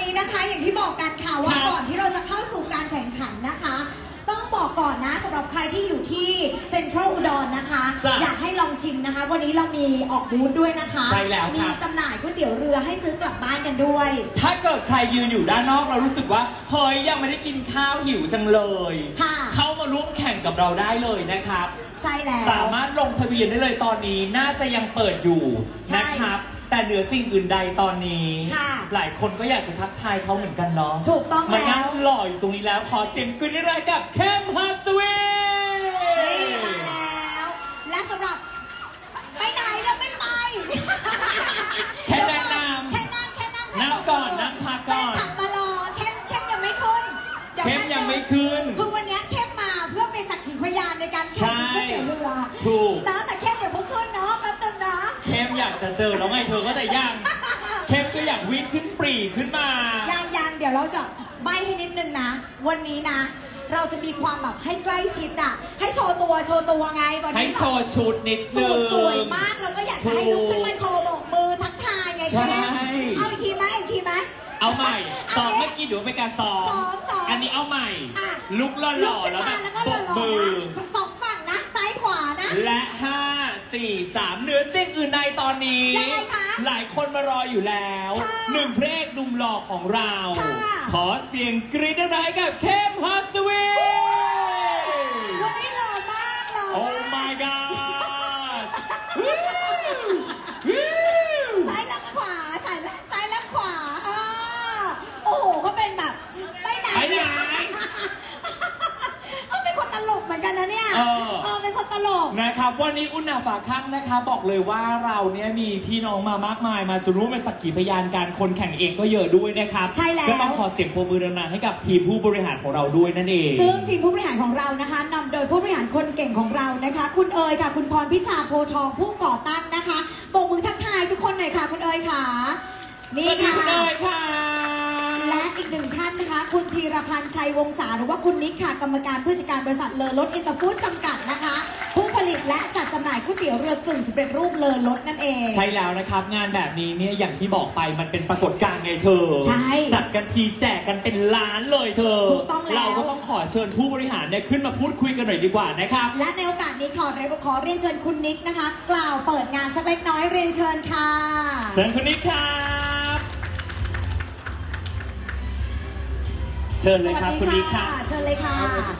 นี้นะคะอย่างที่บอกกันค่ะว่าก่อนที่เราจะเข้าสู่การแข่งขันนะคะต้องบอกก่อนนะสำหรับใครที่อยู่ที่เซ็นทรัลอุดรนะคะอยากให้ลองชิมนะคะวันนี้เรามีออกบูธด้วยนะคะใช่แล้วมีจำหน่ายก๋วยเตี๋ยวเรือให้ซื้อกลับบ้านกันด้วยถ้าเกิดใครยืนอยู่ด้านนอกเรารู้สึกว่าเฮ้ยยังไม่ได้กินข้าวหิวจังเลยเข้ามาร่วมแข่งกับเราได้เลยนะครับใช่แล้วสามารถลงทะเบียนได้เลยตอนนี้น่าจะยังเปิดอยู่นะครับแต่เหนือสิ่งอื่นใดตอนนี้หลายคนก็อยากจะทักทายเขาเหมือนกันเนาะถูกต้องแล้วมานั่งหล่ออยู่ตรงนี้แล้วขอเสียงกรี๊ดได้กับเข้มฮัสวีนี่มาแล้วและสำหรับไปไหนแล้วไม่ไปแค่แนะนำนั่งก่อนนั่งพักก่อนขับมารอเข้มยังไม่ขึ้นเข้มยังไม่ขึ้นคือวันนี้เข้มมาเพื่อเป็นสักขีพยานในการแข่งก๋วยเตี๋ยวเรือถูกนะแต่เข้มอย่าเพิ่งขึ้นเนาะแป๊บนึงนะเข้มอยากจะเจอแล้วไงเธอก็แต่ยังเข้มก็อยากวิ่งขึ้นปรีขึ้นมายังเดี๋ยวเราจะใบ้ให้นิดนึงนะวันนี้นะเราจะมีความแบบให้ใกล้ชิดอ่ะให้โชว์ตัวไงวันนี้ให้โชว์ชุดนิดนึงสวยมากเราก็อยากจะให้ลุกขึ้นมาโชว์โบกมือทักทายไงเข้มเอาอีกทีไหมเอาใหม่ซ้อมเมื่อกี้เดี๋ยวเป็นการซ้อมอันนี้เอาใหม่ลุกหล่อๆแล้วแบบโบกมือสองฝั่งนะซ้ายขวานะและ5 4 3เหนือสิ่งอื่นใดตอนนี้หลายคนมารออยู่แล้วหนึ่งพระเอกหนุ่มหล่อของเราขอเสียงกรี๊ดได้กับเข้มฮัสวีวันนี้หล่อมากหล่อมาก Oh my god ซ้ายแล้วก็ขวาซ้ายแล้วขวาโอ้โหเขาเป็นแบบไม่ไหนเป็นคนตลกเหมือนกันนะเนี่ยเป็นคนตลกนะครับวันนี้อุ่นหนาฝาข้างนะคะบอกเลยว่าเราเนี่ยมีพี่น้องมามากมายมาจะรู้เป็นสักขีพยานการคนแข่งเองก็เยอะด้วยนะครับใช่แล้วก็ต้องขอเสียงปรบมือดังๆให้กับทีมผู้บริหารของเราด้วยนั่นเองซึ่งทีมผู้บริหารของเรานะคะนำโดยผู้บริหารคนเก่งของเรานะคะคุณเอ๋ยค่ะคุณพรพิชาโพทองผู้ก่อตั้งนะคะโบกมือทักทายทุกคนหน่อยค่ะคุณเอ๋ยค่ะนี่ค่ะคุณเอ๋ยค่ะและอีกหนึ่งท่านนะคะคุณธีรพันธ์ชัยวงศาหรือว่าคุณนิกค่ะกรรมการผู้จัดการบริษัทเลอรถอินเตอร์ฟู้ดจำกัดนะคะผู้ผลิตและจัดจำหน่ายก๋วยเตี๋ยวเรือกึ่งสำเร็จรูปเลอรถนั่นเองใช่แล้วนะครับงานแบบนี้เนี่ยอย่างที่บอกไปมันเป็นปรากฏการณ์ไงเธอใช่จัดกันทีแจกกันเป็นล้านเลยเธอถูกต้องแล้วเราก็ต้องขอเชิญผู้บริหารเนี่ยขึ้นมาพูดคุยกันหน่อยดีกว่านะครับและในโอกาสนี้ขอเรียนเชิญคุณนิกนะคะกล่าวเปิดงานสักเล็กน้อยเรียนเชิญค่ะเชิญคุณนิกครับเชิญเลยครับคุณนิกค่ะเชิญเลยค่ะ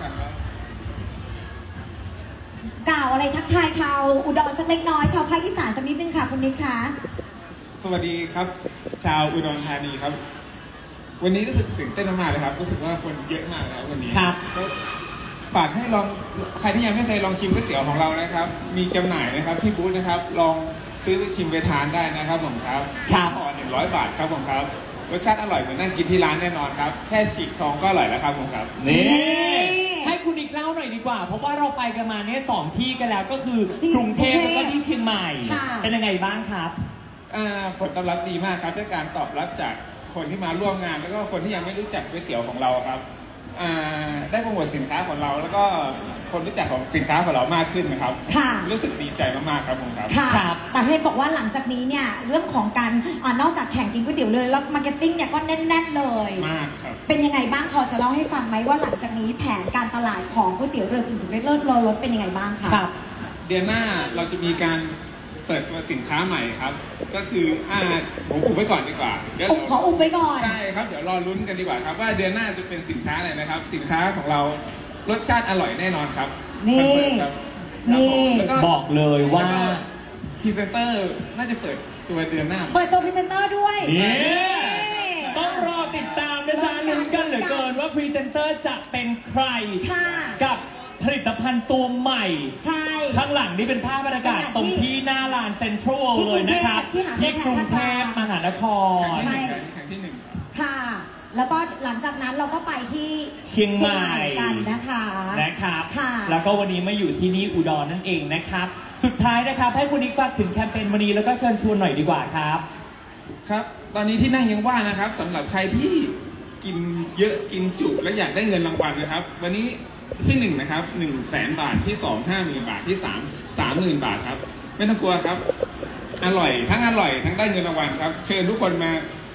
กล่าวอะไรทักทายชาวอุดรสักเล็กน้อยชาวภาคอีสานสักนิดนึงค่ะคุณนิกค่ะสวัสดีครับชาวอุดรธานีครับวันนี้รู้สึกตื่นเต้นมากเลยครับรู้สึกว่าคนเยอะมากแล้ววันนี้ครับฝากให้ลองใครที่ยังไม่เคยลองชิมก๋วยเตี๋ยวของเรานะครับมีจำหน่ายนะครับที่บูธนะครับลองซื้อไปชิมไปทานได้นะครับผมครับห่อ100 บาทครับผมครับรสชาติอร่อยเหมือนนั่งกินที่ร้านแน่นอนครับแค่ฉีกซองก็อร่อยแล้วครับผมครับนี่ให้คุณนิกเล่าหน่อยดีกว่าเพราะว่าเราไปกันมาเนี่ย2 ที่กันแล้วก็คือกรุงเทพแล้วก็ที่เชียงใหม่เป็นยังไงบ้างครับผลตอบรับดีมากครับด้วยการตอบรับจากคนที่มาร่วมงานแล้วก็คนที่ยังไม่รู้จักก๋วยเตี๋ยวของเราครับได้โปรโมทสินค้าของเราแล้วก็คนรู้จักของสินค้าของเรามากขึ้นนะครับรู้สึกดีใจมากๆครับผมครับค่ะแต่เห็นบอกว่าหลังจากนี้เนี่ยเรื่องของการนอกจากแข่งกินก๋วยเตี๋ยวเลยแล้วมาร์เก็ตติ้งเนี่ยก็แน่นๆเลยมากครับเป็นยังไงบ้างพอจะเล่าให้ฟังไหมว่าหลังจากนี้แผนการตลาดของก๋วยเตี๋ยวเรือกึ่งสำเร็จรูปเลอรถเป็นยังไงบ้างคะเดือนหน้าเราจะมีการเปิดตัวสินค้าใหม่ครับก็คือผมอุบไว้ก่อนดีกว่าขออุบไว้ก่อนใช่ครับเดี๋ยวรอลุ้นกันดีกว่าครับว่าเดือนหน้าจะเป็นสินค้าอะไรนะครับสินค้าของเรารสชาติอร่อยแน่นอนครับนี่บอกเลยว่าพรีเซนเตอร์น่าจะเปิดตัวเดือนหน้าเปิดตัวพรีเซนเตอร์ด้วยต้องรอติดตามนะจ๊ะลุ้นกันเหลือเกินว่าพรีเซนเตอร์จะเป็นใครกับผลิตภัณฑ์ตัวใหม่ข้างหลังนี่เป็นภาพบรรยากาศตรงที่หน้าลานเซ็นทรัลเลยนะครับที่กรุงเทพมหานครแข่งที่1 ค่ะแล้วก็หลังจากนั้นเราก็ไปที่เชียงใหม่กันนะคะแล้วก็วันนี้มาอยู่ที่นี่อุดรนั่นเองนะครับสุดท้ายนะครับให้คุณนิกฝากถึงแคมเปญวันนี้แล้วก็เชิญชวนหน่อยดีกว่าครับครับตอนนี้ที่นั่งยังว่างนะครับสำหรับใครที่กินเยอะกินจุและอยากได้เงินรางวัลนะครับวันนี้ที่1นะครับ100,000 บาทที่2 50,000 บาทที่3 30,000 บาทครับไม่ต้องกลัวครับอร่อยทั้งได้เงินรางวัลครับเชิญทุกคนมา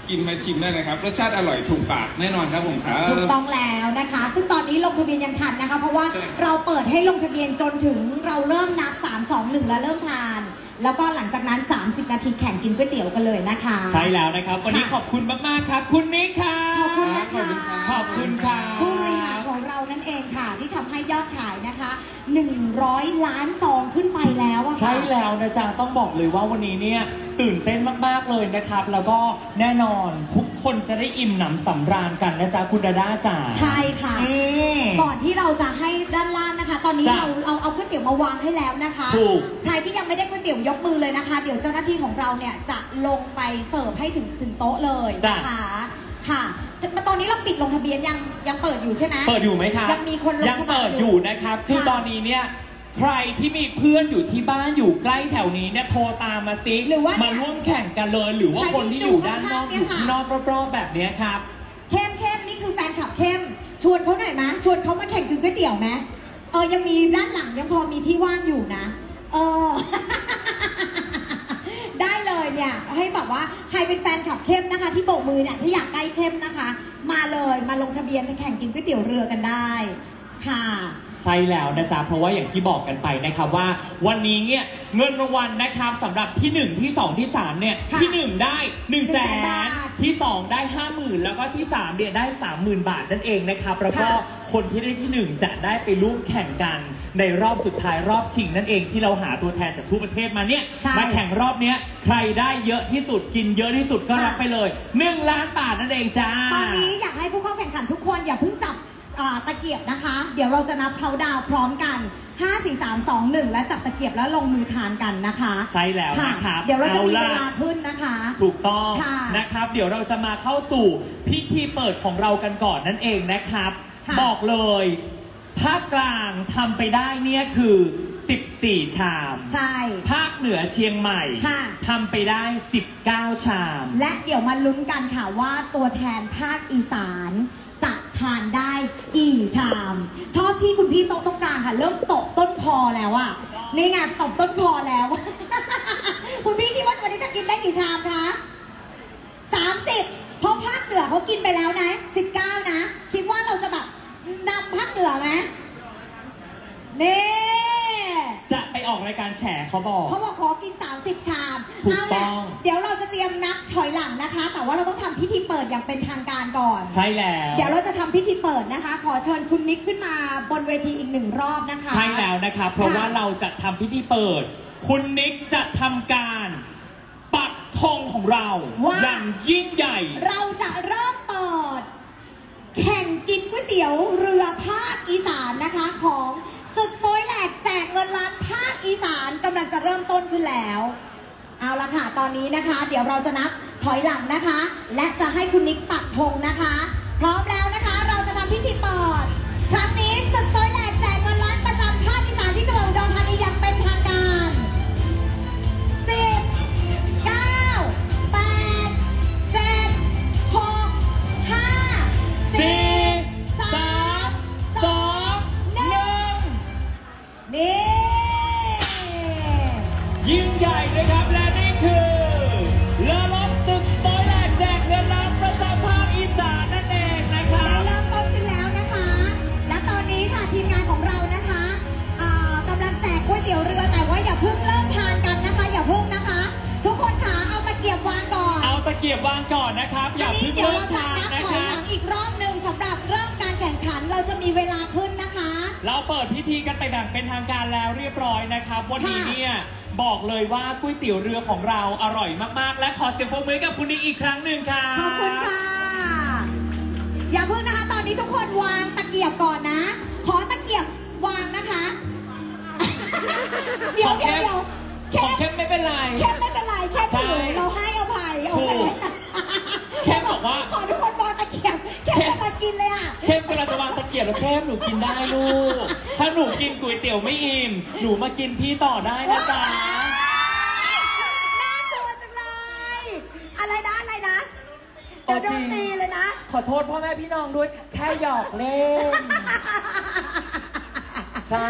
กินมาชิมได้เลยครับรสชาติอร่อยถูกปากแน่นอนครับผมครับถูกต้องแล้วนะคะซึ่งตอนนี้ลงทะเบียนยังทันนะคะเพราะว่าเราเปิดให้ลงทะเบียนจนถึงเราเริ่มนับ3 2 1แล้วเริ่มทานแล้วก็หลังจากนั้น30นาทีแข่งกินก๋วยเตี๋ยวกันเลยนะคะใช่แล้วนะครับวันนี้ขอบคุณมากๆครับคุณนิกค่ะขอบคุณนะคะขอบคุณค่ะผู้บริหารของเรานั่นเองค่ะที่ทำให้ยอดขายนะคะ100 ล้านซองขึ้นไปแล้วอะค่ะใช่แล้วนะจ๊ะต้องบอกเลยว่าวันนี้เนี่ยตื่นเต้นมากๆเลยนะครับแล้วก็แน่นอนทุกคนจะได้อิ่มหนำสำราญกันนะจ๊ะคุณดาด้าจ๋าใช่ค่ะก่อนที่เราจะให้ด้านล่างนะคะตอนนี้เราเอาก๋วยเตี๋ยวมาวางให้แล้วนะคะใครที่ยังไม่ได้ก๋วยเตี๋ยวยกมือเลยนะคะเดี๋ยวเจ้าหน้าที่ของเราเนี่ยจะลงไปเสิร์ฟให้ถึงโต๊ะเลยนะคะค่ะตอนนี้เราปิดลงทะเบียนยังเปิดอยู่ใช่ไหมเปิดอยู่ไหมครับยังมีคนลงยังเปิดอยู่นะครับคือตอนนี้เนี่ยใครที่มีเพื่อนอยู่ที่บ้านอยู่ใกล้แถวนี้เนี่ยโทรตามมาซิหรือว่ามาร่วมแข่งกันเลยหรือว่าคนที่อยู่ด้านนอกอยู่ข้างนอกรอบๆแบบนี้ครับเข้มนี่คือแฟนคลับเข้มชวนเขาหน่อยมั้ยชวนเขามาแข่งกินก๋วยเตี๋ยวไหมยังมีด้านหลังยังพอมีที่ว่างอยู่นะได้เลยเนี่ยให้แบบว่าใครเป็นแฟนคลับเข้มนะคะที่โบกมือเนี่ยถ้าอยากใกล้เข้มนะคะมาเลยมาลงทะเบียนแข่งกินก๋วยเตี๋ยวเรือกันได้ค่ะใช่แล้วนะจ๊ะเพราะว่าอย่างที่บอกกันไปนะครับว่าวันนี้เนี่ยเงินรางวัลนะครับสำหรับที่1ที่2ที่3เนี่ยที่1ได้100,000ที่2ได้50,000แล้วก็ที่3เนี่ยได้30,000 บาทนั่นเองนะครับแล้วก็คนที่ได้ที่1จะได้ไปร่วมแข่งกันในรอบสุดท้ายรอบชิงนั่นเองที่เราหาตัวแทนจากทั่วประเทศมาเนี่ยมาแข่งรอบเนี้ยใครได้เยอะที่สุดกินเยอะที่สุดก็รับไปเลย1 ล้านบาทนั่นเองจ้าตอนนี้อยากให้ผู้เข้าแข่งขันทุกคนอย่าเพิ่งจับตะเกียบนะคะเดี๋ยวเราจะนับเขาดาวพร้อมกัน5 4 3 2 1และจับตะเกียบแล้วลงมือทานกันนะคะใช่แล้วนะครับเดี๋ยวเราจะมีเวลาขึ้นนะคะถูกต้องนะครับเดี๋ยวเราจะมาเข้าสู่พิธีเปิดของเรากันก่อนนั่นเองนะครับบอกเลยภาคกลางทำไปได้เนี่ยคือ14 ชามใช่ภาคเหนือเชียงใหม่ทำไปได้19 ชามและเดี๋ยวมาลุ้นกันค่ะว่าตัวแทนภาคอีสานจะทานได้กี่ชามชอบที่คุณพี่โต๊ะตรงกลางค่ะเริ่มตบต้นคอแล้วอะนี่ไงตบต้นคอแล้ว คุณพี่คิดว่าวันนี้จะกินได้กี่ชามคะ30เพราะภาคเหนือเขากินไปแล้วนะ19นะคิดว่าเราจะแบบนำภาคเหนือไหมนี่จะไปออกรายการแฉเขาบอกขอกิน30 ชามเอาละเดี๋ยวเราจะเตรียมนับถอยหลังนะคะแต่ว่าเราต้องทำพิธีเปิดอย่างเป็นทางการก่อนใช่แล้วเดี๋ยวเราจะทำพิธีเปิดนะคะขอเชิญคุณนิกขึ้นมาบนเวทีอีก1 รอบนะคะใช่แล้วนะคะเพราะว่าเราจะทำพิธีเปิดคุณนิกจะทำการปักธงของเราอย่างยิ่งใหญ่เราจะเริ่มเปิดแข่งกินก๋วยเตี๋ยวเรือภาคอีสานนะคะของศึกซอยแหลกแจกเงินล้านภาคอีสานกำลังจะเริ่มต้นขึ้นแล้วเอาละค่ะตอนนี้นะคะเดี๋ยวเราจะนับถอยหลังนะคะและจะให้คุณนิกปักธงนะคะพร้อมแล้วนะคะเราจะทำพิธีเปิดครั้งนี้ศึกซอยแหลกแจกเงินล้านประจำภาคอีสานที่จังหวัดอุดรธานีอย่างเป็นทางการ10 9 8 7 6 5 4 3 2 1นี่ยิ่งใหญ่นะครับและนี่คือเรือรบศึกซอยแหลกแจกเงินล้านประจำภาคอีสานนั่นเองนะครับได้เริ่มต้นขึ้นแล้วนะคะและตอนนี้ค่ะทีมงานของเรานะคะกำลังแจกก๋วยเตี๋ยวเรือแต่ว่าอย่าเพิ่งเริ่มทานกันนะคะอย่าเพิ่งนะคะทุกคนค่ะเอาตะเกียบวางก่อนเอาตะเกียบวางก่อนนะครับอย่าเพิ่งเริ่มทานนะคะถอยหลังอีกรอบหนึ่งสำหรับเริ่มการแข่งขันเราจะมีเวลาขึ้นนะคะเราเปิดพิธีกันไปแบบเป็นทางการแล้วเรียบร้อยนะครับวันนี้เนี่ยบอกเลยว่าก๋วยเตี๋ยวเรือของเราอร่อยมากๆและขอเสียงปรบมือกับคุณนิกอีกครั้งหนึ่งค่ะขอบคุณค่ะอย่าเพิ่งนะคะตอนนี้ทุกคนวางตะเกียบก่อนนะขอตะเกียบวางนะคะเดี๋ยวเข้มไม่เป็นไรเข้มไม่เป็นไรแค่ถือเราให้อภัยโอเคเข้มบอกว่าขอทุกคนวางตะเกียบเข้มจะมากินเลยอ่ะเข้มกำลังจะวางตะเกียบแล้วเข้มหนูกินได้ลูกถ้าหนูกินก๋วยเตี๋ยวไม่อิ่มหนูมากินพี่ต่อได้นะจ๊ะน่ากลัวจังเลยอะไรนะเดี๋ยวโดนตีเลยนะขอโทษพ่อแม่พี่น้องด้วยแค่หยอกเล่นใช่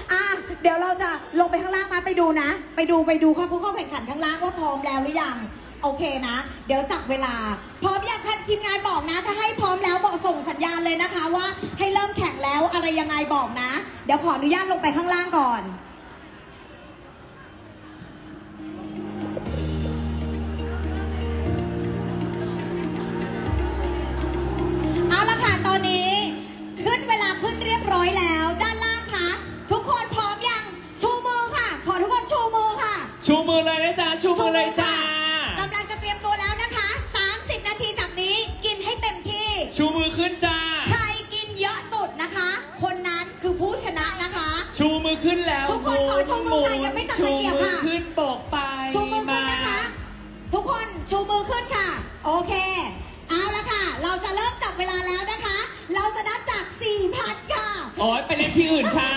เดี๋ยวเราจะลงไปข้างล่างมาไปดูนะไปดูค่ะผู้เข้าแข่งขันข้างล่างว่าพร้อมแล้วหรือยังโอเคนะ เดี๋ยวจับเวลาพร้อมยังคะทีมงานบอกนะถ้าให้พร้อมแล้วบอกส่งสัญญาณเลยนะคะว่าให้เริ่มแข่งแล้วอะไรยังไงบอกนะเดี๋ยวขออนุญาตลงไปข้างล่างก่อนเอาละค่ะตอนนี้ขึ้นเวลาขึ้นเรียบร้อยแล้วด้านล่างคะทุกคนพร้อมยังชูมือค่ะขอทุกคนชูมือค่ะชูมือเลยนะจ๊ะชูมือเลยจ้ากำลังจะเตรียมตัวแล้วนะคะ30นาทีจากนี้กินให้เต็มที่ชูมือขึ้นจ้าใครกินเยอะสุดนะคะคนนั้นคือผู้ชนะนะคะชูมือขึ้นแล้วทุกคนขอชูมือค่ะยังไม่จับตะเกียบค่ะชูมือขึ้นโบกไปชูมือขึ้นนะคะทุกคนชูมือขึ้นค่ะโอเคเอาละค่ะเราจะเริ่มจับเวลาแล้วนะคะเราจะนับจาก 4,000 ค่ะโอ้ยไปเล่นที่อื่นค่ะ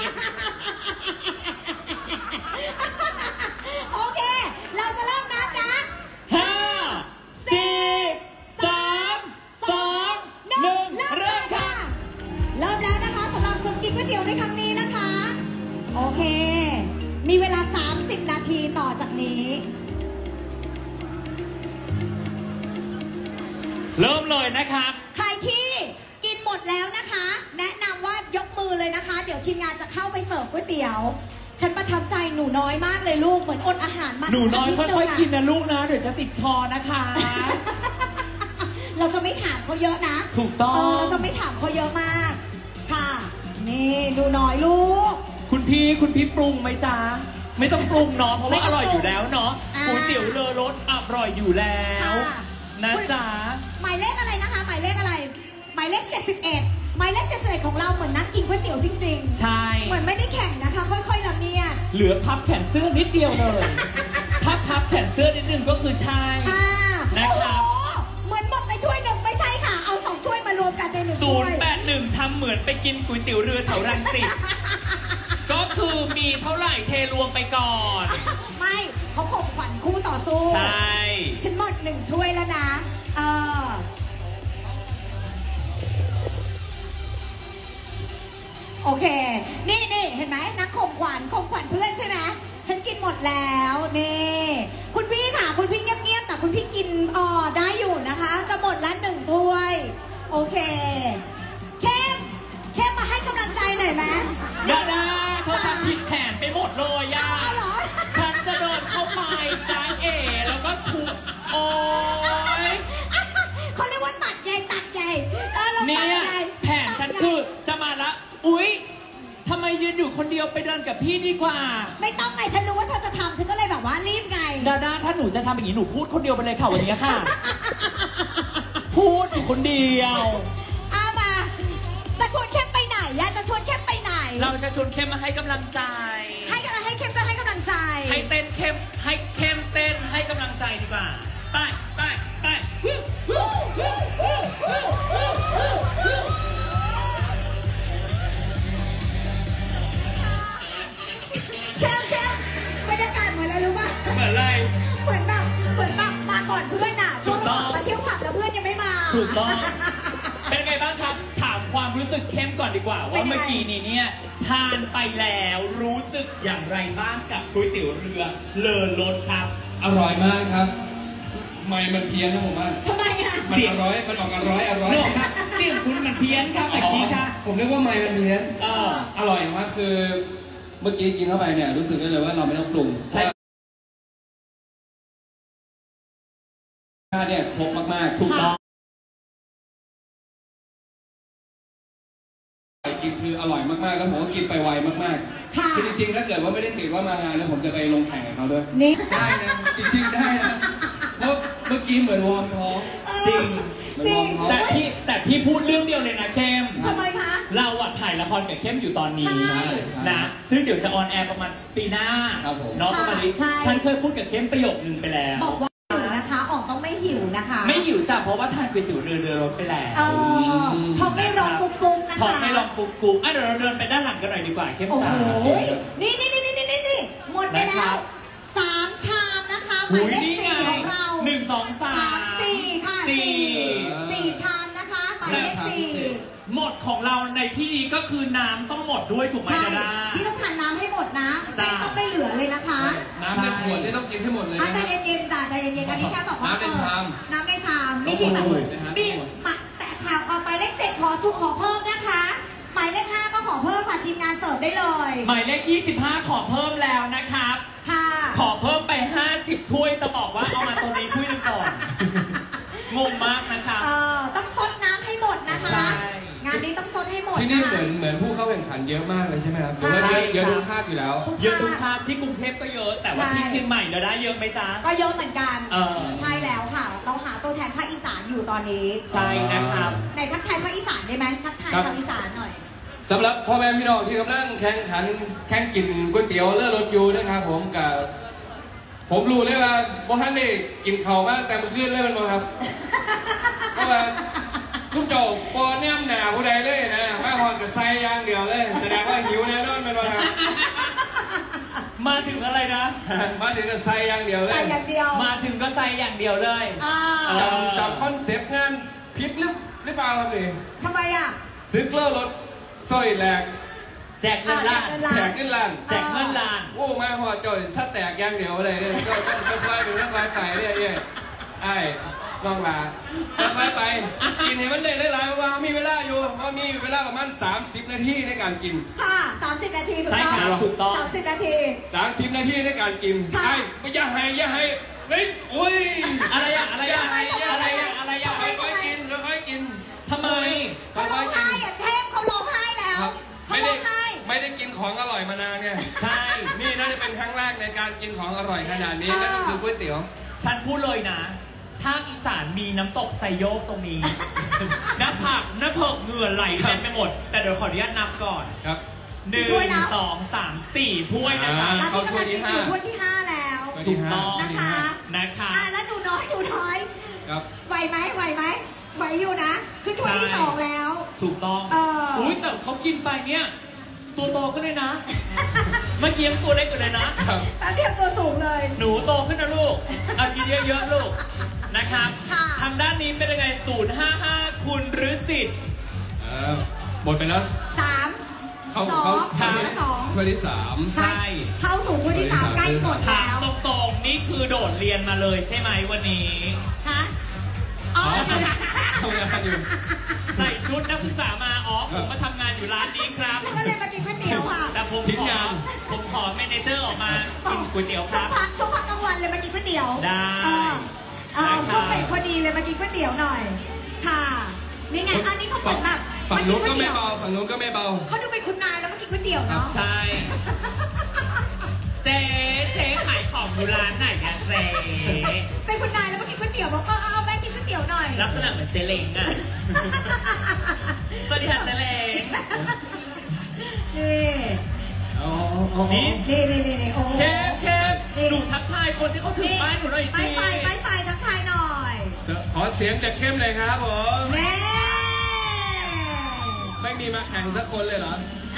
โอเคเราจะเริ่มนับนะ 5 4 3 2 1เริ่มค่ะเริ่มแล้วนะคะสำหรับศึกกินก๋วยเตี๋ยวในครั้งนี้นะคะโอเคมีเวลา30นาทีต่อจากนี้เริ่มเลยนะครับใครที่กินหมดแล้วนะคะแนะนำว่ายกมือเลยนะคะเดี๋ยวทีมงานจะเข้าไปเสิร์ฟก๋วยเตี๋ยวฉันประทับใจหนูน้อยมากเลยลูกเหมือนอดอาหารมาหนูน้อยค่อยๆกินนะลูกนะเดี๋ยวจะติดคอนะคะเราจะไม่ถามเขาเยอะนะถูกต้องเราจะไม่ถามเขาเยอะมากค่ะนี่หนูน้อยลูกคุณพี่ปรุงไหมจ๊ะไม่ต้องปรุงเนาะเพราะว่าอร่อยอยู่แล้วเนาะก๋วยเตี๋ยวเรือรสอร่อยอยู่แล้วนะจ๊ะหมายเลขอะไรนะคะหมายเลขอะไรหมายเลข71หมายเลข71ของเราเหมือนนักกินก๋วยเตี๋ยวจริงๆใช่เหมือนไม่ได้แข่งนะคะค่อยๆลำเนียเหลือพับแขนเสื้อนิดเดียวเลยถ้าพับแขนเสื้อนิดนึงก็คือใช่นะครับเหมือนหมดในถ้วยหนึ่งไม่ใช่ค่ะเอา2ถ้วยมารวมกันใน1ถ้วย 081ทำเหมือนไปกินก๋วยเตี๋ยวเรือแถวรังสิตก็คือมีเท่าไหร่เทรวมไปก่อนไม่เขาข่มขวัญคู่ต่อสู้ใช่ฉันหมด1ถ้วยแล้วนะโอเคนี่เห็นไหมนักข่มขวัญเพื่อนใช่ไหมฉันกินหมดแล้วนี่คุณพี่ค่ะคุณพี่เงียบๆแต่คุณพี่กินได้อยู่นะคะจะหมดละ1ถ้วยโอเคเข้มมาให้กำลังใจหน่อยไหมดาเขาทำผิดแผนไปหมดเลยย่าฉันจะเดินเข้าไปจ้าแล้วก็ทุบโอ้ยเขาเรียกว่าตัดใยเนี่ยแผนฉันคือจะมาละอุ๊ยทำไมยืนอยู่คนเดียวไปเดินกับพี่ดีกว่าไม่ต้องไงฉันรู้ว่าเธอจะทำฉันก็เลยแบบว่ารีบไงดาถ้าหนูจะทำอย่างนี้หนูพูดคนเดียวไปเลยค่ะวันนี้ค่ะพูดอยู่คนเดียวมาจะชวนเข้มไปไหนจะชวนเข้มไปไหนเราจะชวนเข้มมาให้กำลังใจให้เข้มก็ให้กำลังใจให้เต้นเข้มให้เข้มเต้นให้กำลังใจดีกว่าไปเข้มบรรยากาศเหมือนอะไรรู้ป่ะเหมือนอะไรเหมือนแบบมาก่อนเพื่อนอ่ะช่วงมาเที่ยวผับแล้วเพื่อนยังไม่มาถูกต้องเป็นไงบ้างครับถามความรู้สึกเข้มก่อนดีกว่าว่าเมื่อกี้นี้เนี่ยทานไปแล้วรู้สึกอย่างไรบ้างกับก๋วยเตี๋ยวเรือเลอรสครับอร่อยมากครับไม่มันเพี้ยนนะผมว่าทำไมอ่ะมันอร่อยมันออกอร่อยครับเสียงคุณมันเพี้ยนครับเมื่อกี้ครับผมนึกว่าไม่มันเพี้ยนอร่อยมากคือเมื่อกี้กินเข้าไปเนี่ยรู้สึกได้เลยว่าเราไม่ต้องปรุงใช่เนี่ยครบมากๆถูกต้องกินคืออร่อยมากๆแล้วผมก็กินไปไวมากๆคือจริงๆถ้าเกิดว่าไม่ได้ติดว่ามางานแล้วผมจะไปลงแข่งกับเขาด้วยได้นะจริงๆได้นะเพราะเมื่อกี้เหมือนวอร์มท้องจริงแต่พี่พูดเรื่องเดียวเลยนะเข้มทำไมคะเราถ่ายละครกับเข้มอยู่ตอนนี้นะซึ่งเดี๋ยวจะออนแอร์ประมาณปีหน้าน้องประมาณนี้ฉันเคยพูดกับเข้มประโยคนึงไปแล้วบอกว่านะคะต้องไม่หิวนะคะไม่หิวจ้ะเพราะว่าทานก๋วยเตี๋ยวเรือรสไปแล้วท้องไม่ร้องกุ๊กนะคะท้องไม่ร้องกุ๊กเดี๋ยวเราเดินไปด้านหลังกันหน่อยดีกว่าเข้มจ๋านี่หมดไปแล้ว3ชามนะคะหมายเลข4ของเรา 1 2 3 4ค่ะ4ชามนะคะหมายเลข4 หมดของเราในที่นี้ก็คือน้ำต้องหมดด้วยถูกไหมใช่ดาพี่ต้องทานน้ำให้หมดนะเส้นต้องไม่เหลือเลยนะคะน้ำในขวดนี่ต้องกินให้หมดเลยใจเย็นๆจ้ะใจเย็นๆอันนี้แค่บอกว่าน้ำในชามน้ำในชามมีที่แบบมีแต่ข่าวเอาหมายเลข7ขอถูกขอเพิ่มนะคะหมายเลข5ก็ขอเพิ่มค่ะทีมงานเสิร์ฟได้เลยหมายเลข25ขอเพิ่มแล้วนะครับค่ะขอเพิ่มไป50ถ้วยแต่บอกว่าเอามาตัวนี้ถ้วยหนึงก่อนงงมากนะครับต้องซดน้ำให้หมดนะคะใช่งานนี้ต้องซดให้หมดที่นี่นะคะเหมือนผู้เข้าแข่งขันเยอะมากเลยใช่ไหมครับใช่หรือว่าเยอะทุกภาคอยู่แล้วเยอะทุกภาคที่กรุงเทพก็เยอะ แต่ว่าที่เชียงใหม่เราได้เยอะไหมจ๊ะก็เยอะเหมือนกันใช่ใช่แล้วค่ะ เราหาตัวแทนภาคอีสานอยู่ตอนนี้ใช่นะครับไหนทักทายภาคอีสานได้ไหมทักทายชาวอีสานหน่อยสำหรับพ่อแม่พี่น้องที่กำลังแข่งขันแข่งกินก๋วยเตี๋ยวเลือดรถอยู่นะครับผมรู้เลยว่าบ่ฮันนี่กินข้าวมาแต่เมื่อคืนเลยมันบ่ครับเพราะว่าซุ่มเจ้าปอแนมหนาผู้ใดเลยนะมาหอนกับไซอย่างเดียวเลยแสดงว่าหิวแน่นอนเป็นบ่ครับมาถึงอะไรนะมาถึงกับไซอย่างเดียวเลยใส่อย่างเดียวมาถึงก็ใส่อย่างเดียวเลยจำคอนเซปต์งานผิดหรือเปล่าครับนี่ทำไมอ่ะซื้อเกลือรถสร้อยแหลกแจกเงินล้านแจกขึ้นล้านแจกเงินล้านโอ้มาหัวจ่อยซัดแตกอย่างเดียวเลยเนี่ยก็ค่อยๆดูค่อยๆไปเนี่ยไอ้น้องลาค่อยๆไปกินให้มันได้หลายๆว่ามีเวลาอยู่เพราะมีเวลาประมาณ30 นาทีในการกินค่ะ30 นาทีถูกใช่ต้องครับถูกต้อง 30 นาที 30 นาทีในการกินค่ะไอ้ไม่อย่าให้เฮ้ยอุ้ยอะไรอะค่อยๆกินค่อยๆกินทำไมเขาร้องไห้อะเทพเขาร้องไห้แล้วครับเขาร้องไห้ไม่ได้กินของอร่อยมานานเนี่ยใช่นี่น่าจะเป็นครั้งแรกในการกินของอร่อยขนาดนี้นั่นก็คือก๋วยเตี๋ยวฉันพูดเลยนะภาคอีสานมีน้ำตกไซโยกตรงนี้ หน้าผากเหงื่อไหลเต็มไปหมด แต่เดี๋ยวขออนุญาตนับก่อนครับ 1 2 3 4ถ้วยนะคะแล้วที่กำลังกินอยู่ถ้วยที่ 5 แล้วถูกต้องนะคะนะคะแล้วหนูน้อยครับไหวไหมไหวอยู่นะขึ้นถ้วยที่ 2 แล้วถูกต้อง อุ้ยแต่เขากินไปเนี่ยตัวโตขึ้นเลยนะ เมื่อกี้ยังตัวเล็กอยู่เลยนะแป๊บเดียวตัวสูงเลยหนูโตขึ้นนะลูกเอากินเยอะๆลูกนะครับค่ะทางด้านนี้เป็นยังไง055คุณหรือสิทธิ์หมดไปแล้ว 3 เขา 2 ถ้วยที่ใช่เข้าสู่ถ้วยที่ 3 ใกล้หมดถาแล้มวตรงๆนี่คือโดดเรียนมาเลยใช่ไหมวันนี้ฮะอ๋อทำงานอยู่ใส่ชุดนักศึกษามาอ๋อผมมาทำงานอยู่ร้านนี้ครับแล้วก็เลยมากินก๋วยเตี๋ยวค่ะแต่ผมขอเมเนเจอร์ออกมากินก๋วยเตี๋ยวคช่วรังบพักกลางวันเลยมากินก๋วยเตี๋ยวได้ช่วงเบรกพอดีเลยมากินก๋วยเตี๋ยวหน่อย ค่ะ นี่ไงอันนี้เขาเหมือนแบบฝั่งมากินู้นนก๋วยก็ไม่เตี๋ยวเบาฝั่งนู้นก็ไม่เบาเขาดูเป็นคุณนายแล้วมากินก๋วยเตี๋ยวเนาะใช่ เจ๊ขายของอยู่ร้านไหนอะเจ๊เป็นคุณนายแล้วมากินก๋วยเตี๋ยวบอกเอาแม่กินก๋วยเตี๋ยวหน่อยลักษณะเหมือนเจเล้งอะสวัสดีค่ะเจเล้งนี่นี่นี่โอ้โหเคฟหนูทักทายคนที่เขาถือป้ายหนูหน่อยไปสิไปทักทายหน่อยขอเสียงเด็กเข้มเลยครับผมเน่ไม่มีมาแข่งสักคนเลยเหรอ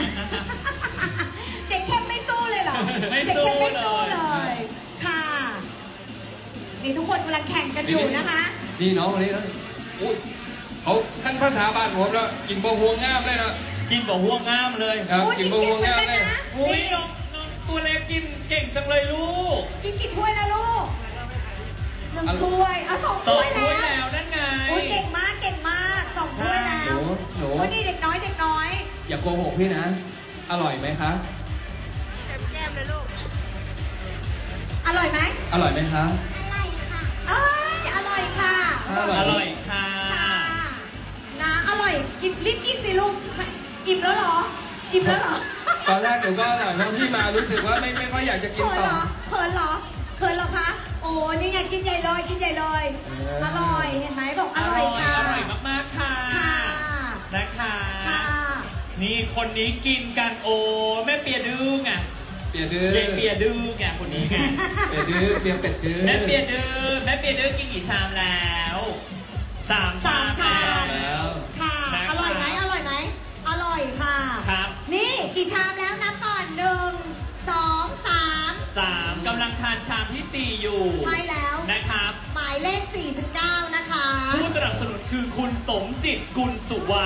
เด็กเข้มไม่สู้เลยเหรอไม่เด็กสู้เข้มไม่เลสู้เลย ย ค่ะ นี่ทุกคนกำลังแข่งกันอยู่นะคะนี่น้องคนนี้นะอุ้ยเขาขั้นภาษาบ้านผมแล้วกินบะฮวงงามเลยนะกินบอกห่วงง่ามเลยครับโอ้ยกินกินบะฮวงเหมือนงามกันเลยนะอุ้ยนี่น้องตัวเล็กกินเก่งจังเลยลูกกินกี่ถ้วยแล้วลูก1 ถ้วยเอา2 ต่อถ้วยถ้วยแล้วแล้วนั่นไงโอ้ยเก่งมาก2 ถ้วยแล้วหนูโอ้ยนี่เด็กน้อยอย่าโกหกพี่นะ อร่อยไหมครับอร่อยไหมอร่อยไหมครับเอ้ยอร่อยค่ะอร่อร่อยค่ะค่ะนะอร่อยกินรีบกินสิลูกไม่อิ่มแล้วเหรอตอนแรกหนูก็อร่อยเพราะพี่มารู้สึกว่าไม่ค่อยอยากจะกินเขินต่เหอรอเขินเหรอคะโอ้นี่ไงกินใหญ่เลย อร่อยเห็นไหมบอกอร่อยค่ะอร่อยมากๆค่ะค่ะนะคะค่ะนี่คนนี้กินกันโอ้แม่เปียดื้อไงเปียดื้อยายเปียดื้อไงคนนี้ไงเปียดื้อเปียเป็ดดื้อแม่เปียดื้อกินกี่ชามแล้ว3 ชามชามแล้วค่ะนะคะอร่อยไหมอร่อยค่ะครับนี่กี่ชามแล้วนับก่อน1 2 3 กำลังทานชามที่ 4 อยู่ใช่แล้วนะครับหมายเลข49นะคะผู้สนับสนุนคือคุณสมจิตกุลสุวรรณ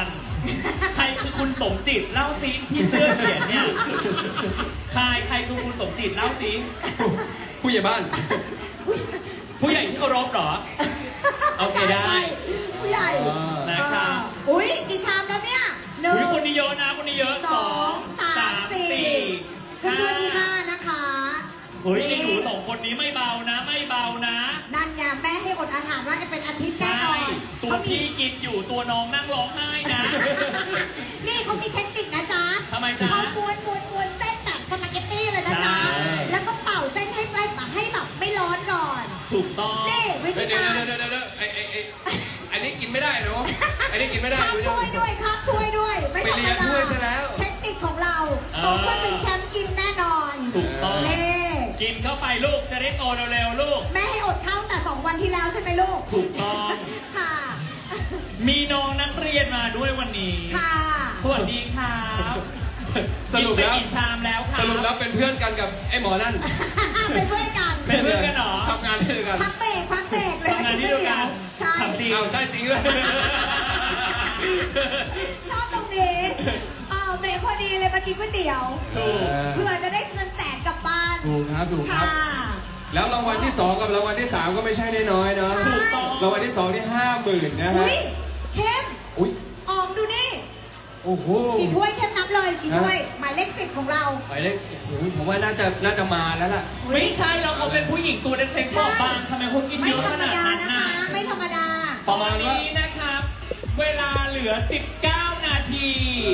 ใครคือคุณสมจิตเล่าซิที่เสื้อเขียนเนี่ยใครคือคุณสมจิตเล่าซิผู้ใหญ่บ้านผู้ใหญ่ที่เคารพเหรอโอเคได้ผู้ใหญ่นะครับอุ้ยกี่ชามแล้วเนี่ยคนนี้เยอะนะคนนี้เยอะ 2 3 4ขึ้นถ้วยที่5นะคะเฮ้ยหนู2คนนี้ไม่เบานะไม่เบานะนั่นไงแม่ให้อดอาหารว่าจะเป็นอาทิตย์แน่นอนตัวพี่กินอยู่ตัวน้องนั่งร้องไห้นะนี่เขามีเทคนิคนะจ๊ะทำไมจ๊ะเขาม้วนเส้นแบบสปาเกตตี้เลยนะจ๊ะแล้วก็เป่าเส้นให้แบบไม่ร้อนก่อนถูกต้องนี่วิธีการเดี๋ยวอันนี้กินไม่ได้เนาะอันนี้กินไม่ได้ครับถ้วยด้วยครับถ้วยด้วยไม่ธรรมดาเทคนิคของเราโตขึ้นเป็นแชมป์กินแน่นอนถูกต้องนี่กินเข้าไปลูกจะได้โตเร็วๆลูกแม่ให้อดข้าวแต่2 วันที่แล้วใช่ไหมลูกถูกต้องค่ะมีน้องนักเรียนมาด้วยวันนี้ค่ะสวัสดีครับสรุปแล้วกี่ชามแล้วครับสรุปแล้วเป็นเพื่อนกันกับไอ้หมอนั่นเป็นเพื่อนกันเหรอทำงานที่เดียวกันพักเบรกเลยทำงานที่เดียวกันใช่ใช่จริงเลยชอบตรงนี้เบรกพอดีเลยมากินก๋วยเตี๋ยวเพื่อจะได้เงินแสนกลับบ้านถูกครับแล้วรางวัลที่2กับรางวัลที่3ก็ไม่ใช่น้อยๆเนาะรางวัลที่2ที่50,000นะฮะเข้มออกดูนี่โอ้โหกี่ถ้วยเข้มนับเลยกี่ถ้วยหมายเลข10ของเราหมายเลขผมว่าน่าจะมาแล้วล่ะไม่ใช่เราเขาเป็นผู้หญิงตัวเล็กๆบางทำไมคุณกินเยอะขนาดนั้นนะไม่ธรรมดาตอนนี้นะครับเวลาเหลือ19 นาที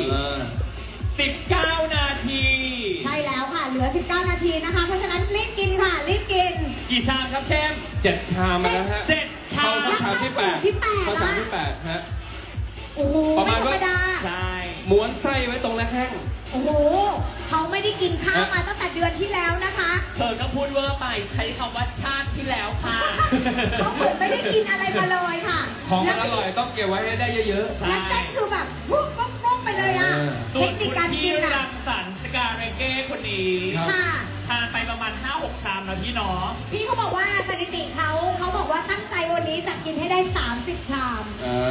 19 นาทีใช่แล้วค่ะเหลือ19 นาทีนะคะเพราะฉะนั้นรีบกินค่ะรีบกินกี่ชามครับเข้ม 7 ชามแล้วฮะ 7 ชามเข้าชามที่8ฮะโอ้โหประมาณว่าใช่ม้วนไส้ไว้ตรงหน้าแข้งโอ้โหเขาไม่ได้กินข้าวมาตั้งแต่เดือนที่แล้วนะคะเธอก็พูดเวอร์ไปใช้คำว่าชาติที่แล้วค่ะเขาเหมือนไม่ได้กินอะไรมาเลยค่ะของอร่อยต้องเก็บไว้ให้ได้เยอะๆและเส้นคือแบบปุ๊บไปเลยอ่ะเทคนิคการกินอ่ะรังสรรค์สกาเรเก้คนนี้ค่ะทานไปประมาณ 5-6 ชามนะพี่เนาะพี่เขาบอกว่าสถิติเขาบอกว่าตั้งใจวันนี้จะกินให้ได้30 ชาม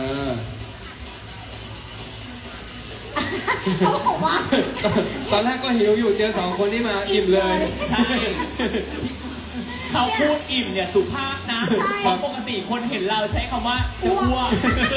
เขาบอกว่าตอนแรกก็หิวอยู่เจอ2 คนที่มาอิ่มเลยใช่เขาพูดอิ่มเนี่ยสุภาพนะเพราะปกติคนเห็นเราใช้คำว่าจะอ้วก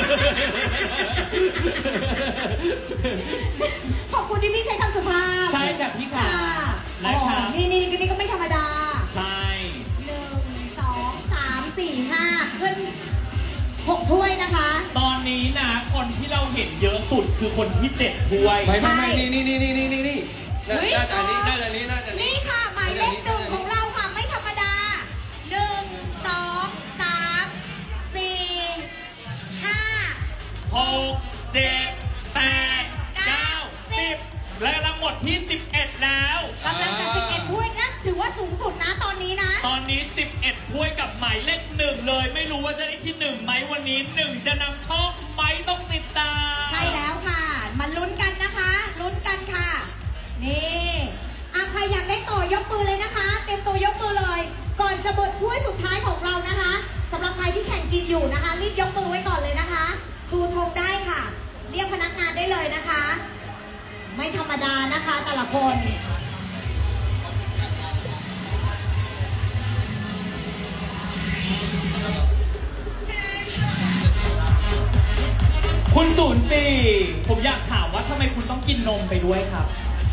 ขอบคุณที่พี่ใช้คำสุภาพใช่แบบพี่ค่ะนะครับนี่ก็ไม่ธรรมดาใช่ 1 2 3 4 5ขึ้น6 ถ้วยนะคะตอนนี้นะคนที่เราเห็นเยอะสุดคือคนที่7 ถ้วยไม่นี่น่าจะนี่ค่ะหมายเลข1ของเราค่ะไม่ธรรมดา1 2 3 4 5 6 7 8 9 10และกำลังหมดที่11แล้วกำลังจะ11 ถ้วยนะถือว่าสูงสุดนะตอนนี้นะตอนนี้11 ถ้วยกับหมายเลข1เลยไม่รู้ว่าจะได้ที่1ไหมวันนี้1จะนำโชคไหมต้องติดตามใช่แล้วค่ะมาลุ้นกันนะคะลุ้นกันค่ะนี่ใครอยากได้ต่อยกมือเลยนะคะเตรียมตัวยกมือเลยก่อนจะหมดถ้วยสุดท้ายของเรานะคะสำหรับใครที่แข่งกินอยู่นะคะรีบยกมือไว้ก่อนเลยนะคะชูธงได้ค่ะเรียกพนักงานได้เลยนะคะไม่ธรรมดานะคะแต่ละคนคุณ04ผมอยากถามว่าทำไมคุณต้องกินนมไปด้วยครับ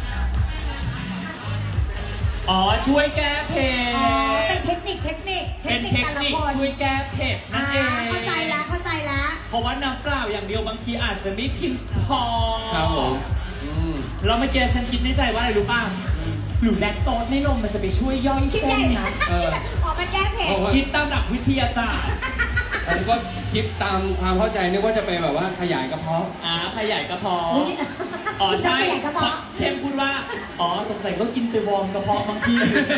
ช่วยแก้เผ็ดเป็นเทคนิคแต่ละคนช่วยแก้เผ็ดนั่นเองเข้าใจแล้วเพราะว่าน้ำเปล่าอย่างเดียวบางทีอาจจะไม่เพียงพอครับผมแล้วเมื่อกี้ฉันคิดในใจว่าอะไรรู้ป่ะหรือแลคโตสในนมมันจะไปช่วยย่อยเส้นนะมันแก้เผ็ดคิดตามหลักวิทยาศาสตร์ผมก็คิดตามความเข้าใจนึกว่าจะไปแบบว่าขยายกระเพาะขยายกระเพาะใช่เทมพูดว่าสงสัยก็กินไปวอร์มกระเพาะบางที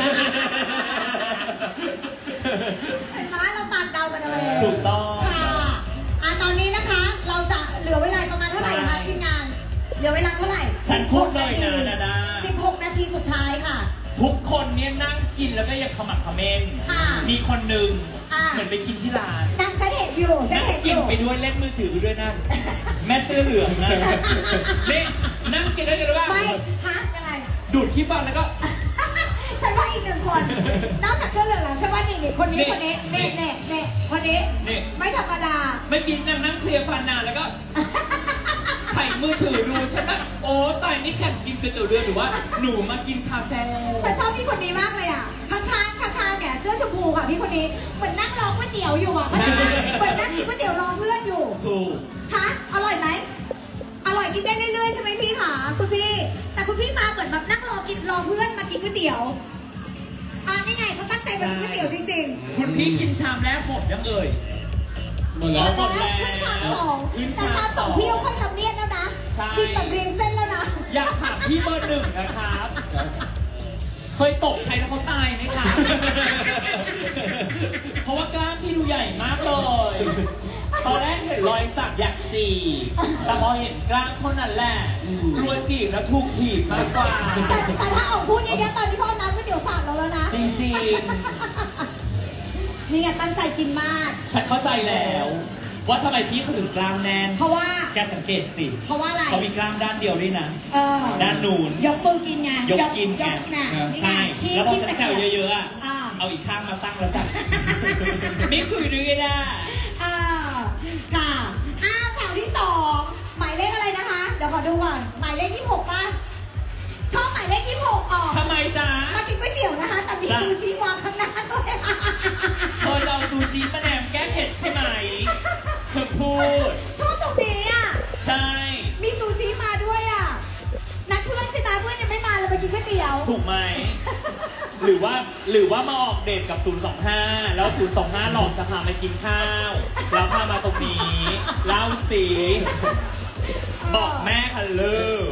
เห็นไหมเราตามเดากันเลยถูกต้องค่ะตอนนี้นะคะเราจะเหลือเวลาประมาณเท่าไหร่คะทีมงานเหลือเวลาเท่าไหร่ฉันพูดเลยนะดา 16 นาทีสุดท้ายค่ะทุกคนเนี่ยนั่งกินแล้วก็ยังขมักเขม้นมีคนหนึ่งเหมือนไปกินที่ร้านนั่งฉันเห็นอยู่กินไปด้วยเล่นมือถือไปด้วยนั่นแม่เสื้อเหลืองนะนี่นั่งกินได้กันหรือเปล่าไม่ฮะยังไงดูดขี้ฟันแล้วก็ฉันว่าอีกหนึ่งคนนอกจากเสื้อเหลืองฉันว่านี่คนนี้คนนี้คนนี้ไม่ธรรมดาเมื่อกี้นั่งเคลียร์ฟันนานแล้วก็ถ่ายมือถือดูฉันแบบโอ้ตายนี่แข่งกินก๋วยเตี๋ยวเรือหรือว่าหนูมากินคาเฟ่ฉันชอบพี่คนนี้มากเลยอ่ะข้างเนี่ยเสื้อชมพูค่ะพี่คนนี้เหมือนนั่งรอก๋วยเตี๋ยวอยู่อ่ะเหมือนนั่งกินก๋วยเตี๋ยวรอเพื่อนอยู่ถูกคะอร่อยไหมอร่อยกินได้เรื่อยๆใช่ไหมพี่คะคุณพี่แต่คุณพี่มาเหมือนแบบนั่งรอเพื่อนมากินก๋วยเตี๋ยวนี่ไงเขาตั้งใจมากินก๋วยเตี๋ยวจริงๆคุณพี่กินชามแรกหมดยังเอ่ยหมดแล้วขึ้นชาม2แต่ชาม2พี่ค่อยละเมียดแล้วนะกินแบบเรียงเส้นแล้วนะอยากถามพี่เบอร์1นะครับเคยตกใครแล้วเขาตายไหมครับเพราะว่ากล้ามที่ดูใหญ่มากเลยตอนแรกเห็นรอยสักอยากจีบแต่พอเห็นกล้ามเท่านั้นแหละกลัวจีบแล้วถูกถีบมากกว่าแต่ถ้าออกพูดเยอะๆตอนนี้พ่อน้ำก๋วยเตี๋ยวสั่งเราแล้วนะจริงๆนี่ไงตั้งใจกินมากฉันเข้าใจแล้วว่าทำไมพี่เขาถึงกล้ามแน่นเพราะว่าแกสังเกตสิเพราะว่าอะไรเขามีกล้ามด้านเดียวด้วยนะด้านนูนยกมือกินไงยกกินไงใช่แล้วพอฉันแซวเยอะๆเอาอีกข้างมาตั้งแล้วจ้ะนี่คุยด้วยนะค่ะแถวที่2หมายเลขอะไรนะคะเดี๋ยวขอดูก่อนหมายเลข26ป่ะชอบหมายเลข26 ทำไมจ๊ะมากินก๋วยเตี๋ยวนะคะแต่มีซูชิวางข้างหน้าด้วยเธอเอาซูชิมาแหนมแก้เผ็ดใช่ไหมเธอพูดชอบตรงนี้ใช่มีซูชิมาด้วยนัดเพื่อนใช่ไหมเพื่อนยังไม่มาเลยไปกินก๋วยเตี๋ยวถูกไหมหรือว่ามาออกเดทกับ025แล้ว025หลอกจะพามากินข้าวแล้วพามาตรงนี้เล่าสิบอกแม่ค่ะลูก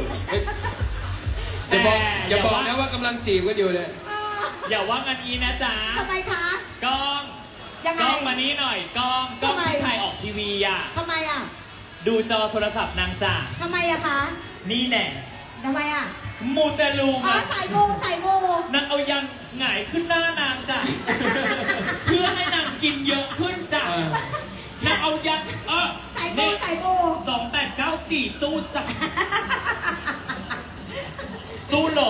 อย่าบอกนะว่ากำลังจีบกันอยู่เลยอย่าว่างันนี้นะจ๊ะทำไมคะก้องมานี้หน่อยก้องที่ถ่ายออกทีวีทำไมดูจอโทรศัพท์นางจ่าทำไมคะนี่แน่ทำไมมูเตลูใส่โมนางเอายันหงายขึ้นหน้านางจ้ะเพื่อให้นางกินเยอะขึ้นจ้ะนางเอายันใส่โม 2894สู้จ้ะสู้เหรอ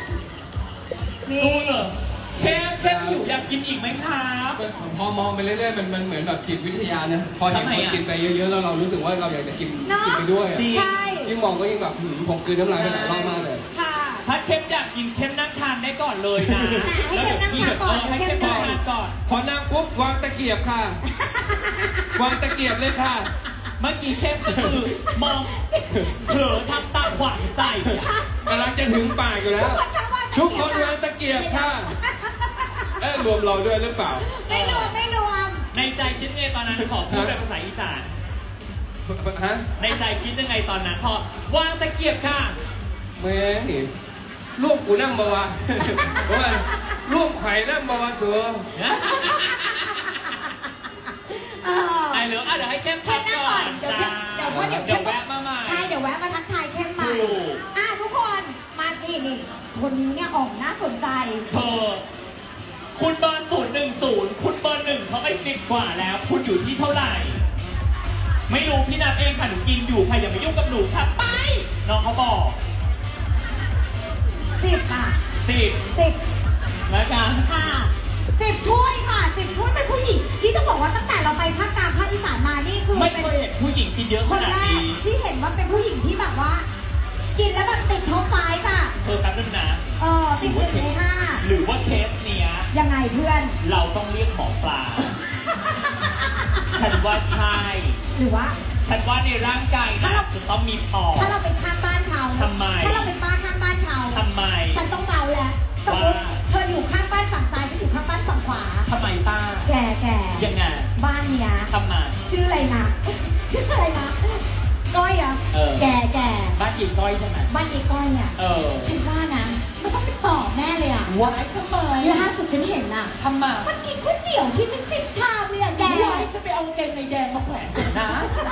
เข้มอยู่อยากกินอีกไหมครับพอมองไปเรื่อยๆมันเหมือนแบบจิตวิทยานะพอเห็นคนกินไปเยอะๆแล้วเรารู้สึกว่าเราอยากจะกินไปด้วยยิ่งมองก็ยิ่งแบบผมกลืนน้ำลายไปหลายรอบมากเลยถ้าเข้มอยากกินเข้มนั่งทานได้ก่อนเลยนะให้เข้มนั่งทานก่อนให้เข้มนั่งทานก่อนพอนั่งปุ๊บวางตะเกียบค่ะวางตะเกียบเลยค่ะเมื่อกี้เข้มคือมองเผลอทำตาขวางใส่กำลังจะถึงปากอยู่แล้วทุกคนวางตะเกียบค่ะรวมเราด้วยหรือเปล่าไม่รวมในใจคิดไงตอนนั้นขอพูดเป็นภาษาอีสานในใจคิดยังไงตอนนั้นพอวางตะเกียบค่ะแม่นี่ร่วมกูนั่งบาวะว่าร่วมไข่นั่งบาวะเสือไอ้เหลือเดี๋ยวให้เข้มพักก่อนเดี๋ยวแวะมาใหม่ใช่เดี๋ยวแวะมาทักทายเข้มใหม่ทุกคนมานี่คนนี้เนี่ยออกน่าสนใจคุณเบอร์010คุณเบอร์1เขาไป10 กว่าแล้วคุณอยู่ที่เท่าไหร่ไม่รู้พี่นับเองค่ะหนูกินอยู่ใครอย่ามายุ่งกับหนูค่ะไปน้องเขาบอก10นะคะค่ะ10 ถ้วยค่ะ10 ถ้วยเป็นผู้หญิงที่ต้องบอกว่าตั้งแต่เราไปภาคกลางภาคอีสานมานี่คือไม่เคยเห็นผู้หญิงกินเยอะขนาดนี้ที่เห็นว่าเป็นผู้หญิงที่แบบว่ากินแล้วแบบติดท็อปไฟว์ป่ะแป๊บนึงนะติด1 ใน 5 หรือว่าเคสเนี้ยยังไงเพื่อนเราต้องเรียกหมอปลาฉันว่าใช่หรือว่าฉันว่าในร่างกายน่าจะต้องมีปอดถ้าเราเป็นข้างบ้านเขาทำไมถ้าเราเป็นป้าข้างบ้านเขาทำไมฉันต้องเมาแล้วสมมติเธออยู่ข้างบ้านฝั่งซ้ายฉันอยู่ข้างบ้านฝั่งขวาทำไมป้าแกยังไงบ้านเนี้ยทำไมชื่ออะไรนะก้อยแกบ้านกี่ก้อยใช่ไหมบ้านกี่ก้อยเนี่ยฉันว่านะมันต้องเป็นปอบแน่เลยว้ายทำไมล่าสุดฉันเห็นทำไมมันกินก๋วยเตี๋ยวที่เป็น10 ชามเลยแกว้ายฉันไปเอาเกงในแดงมาแขวนนะ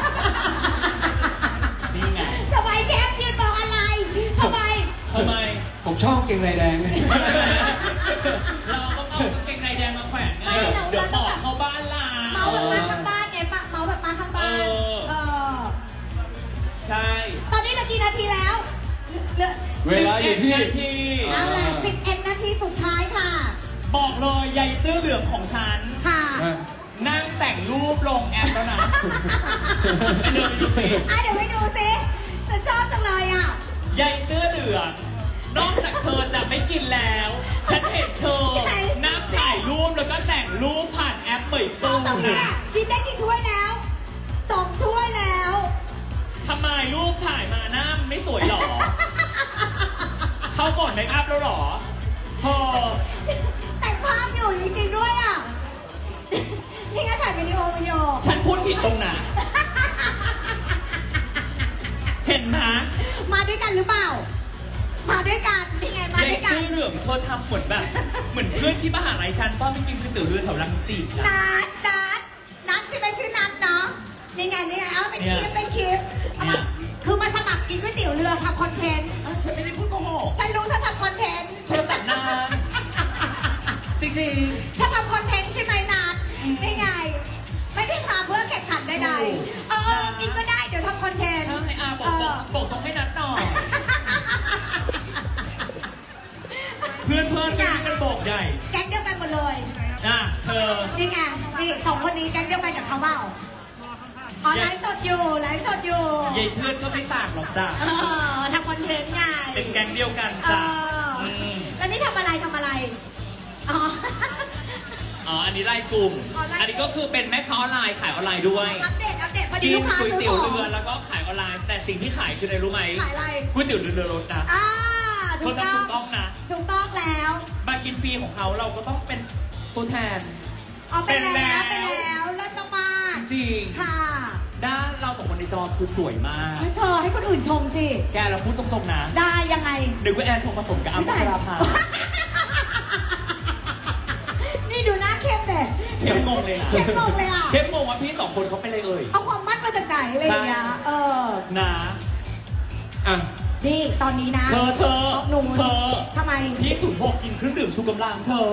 นี่ไงทำไมแกยืนมองอะไรทำไมผมชอบเกงในแดงเราต้องเอาเกงในแดงมาแขวนไงเดี๋ยวต่อเข้าบ้านล่ะเมาแบบมาข้างบ้านไงเมาแบบมาข้างบ้านเวลาอยู่ที่ 11 นาทีเอาล่ะ11 นาทีสุดท้ายค่ะบอกเลยใยเสื้อเหลืองของฉันค่ะนั่งแต่งรูปลงแอปแล้วนะเดินไปดูสิเดี๋ยวไปดูสิฉันชอบจังเลยอ่ะใยเสื้อเหลืองนอกจากเธอจะไม่กินแล้ว ฉันเห็นเธอนั่งถ่ายรูปแล้วก็แต่งรูปผ่านแอปเหมยชอตู้บตรงเนี้ยกินได้กี่ถ้วยแล้ว2 ถ้วยแล้วทำไมรูปถ่ายมาหน้ามันไม่สวยหรอ เข้าก่อนเมคอัพแล้วหรอพอแต่งภาพอยู่จริงๆด้วยอ่ะ นี่ไงถ่ายวิดีโอฉันพูดผิดตรงไหนเห็นไหมมาด้วยกันหรือเปล่า มาด้วยกันนี่ไงมาใยด้วยกันเสื้อเหลืองเธอทำเหมือนแบบเหมือนเพื่อนที่มหาลัยฉันตอนไปกินก๋วยเตี๋ยวเรือแถวรังสิตนะนัดใช่ไหมชื่อนัดเนาะนี่ไงเอาเป็นคลิปเอามาคือมาสมัครกินก๋วยเตี๋ยวเรือทำคอนเทนต์อ้าวฉันไม่ได้พูดโกหกฉันรู้เธอทำคอนเทนต์เธอสับนานจริงถ้าทำคอนเทนต์ใช่ไหมนัดนี่ไง ไม่ได้ทำเพื่อแข่งขันใดๆกินก็ได้เดี๋ยวทำคอนเทนๆต์ใช่บอกต้องให้นัดหน่อยเพื่อนกันบอกใหญ่แก๊งเดียวกันหมดเลยเธอนี่ไงนี่2 คนนี้แก๊งเดียวกันกับเขาเปล่าอ๋อไลฟ์สดอยู่ยายเพื่อนก็ไม่ต่างหรอกจ้ะทำคอนเทนต์ไงเป็นแก๊งเดียวกันจ้ะมแล้วนี่ทำอะไรอ๋ออ๋อ อันนี้ไล่กลุ่มอ๋อไล่กลุ่มอันนี้ก็คือเป็นแม่ค้าออนไลน์ขายออนไลน์ด้วยอัปเดตพอดีกินลูกค้าก๋วยซื้อเตี๋ยวของเรือแล้วก็ขายออนไลน์ แต่สิ่งที่ขายคืออะไรรู้ไหมขายอะไรก๋วยเตี๋ยวเรือรถนะถูกเขาต้ทำอถูงกต้องนะถูกต้องแล้วมากินฟรีของเขาเราก็ต้องเป็นตัวแทนไปแล้วเป็นแล้วเลิศมากจริงค่ะด้านเราสองคนในจอคือสวยมากให้เธอให้คนอื่นชมสิแกเราพูดตรงๆนะได้ยังไงนึกว่าแอนทองผสมกับอัมพัชราภานี่ดูหน้าเข้มเด็เข้มงงเลยนะเข้มงงเลยอ่ะเข้มงงว่าพี่สองคนเขาเป็นอะไรเอ่ยเอาความมั่นมาจากไหนอะไรอย่างเงี้ยนะอ่ะนี่ตอนนี้นะเธอหนูเธอทำไมพี่06กินเครื่องดื่มชูกำลังเธอ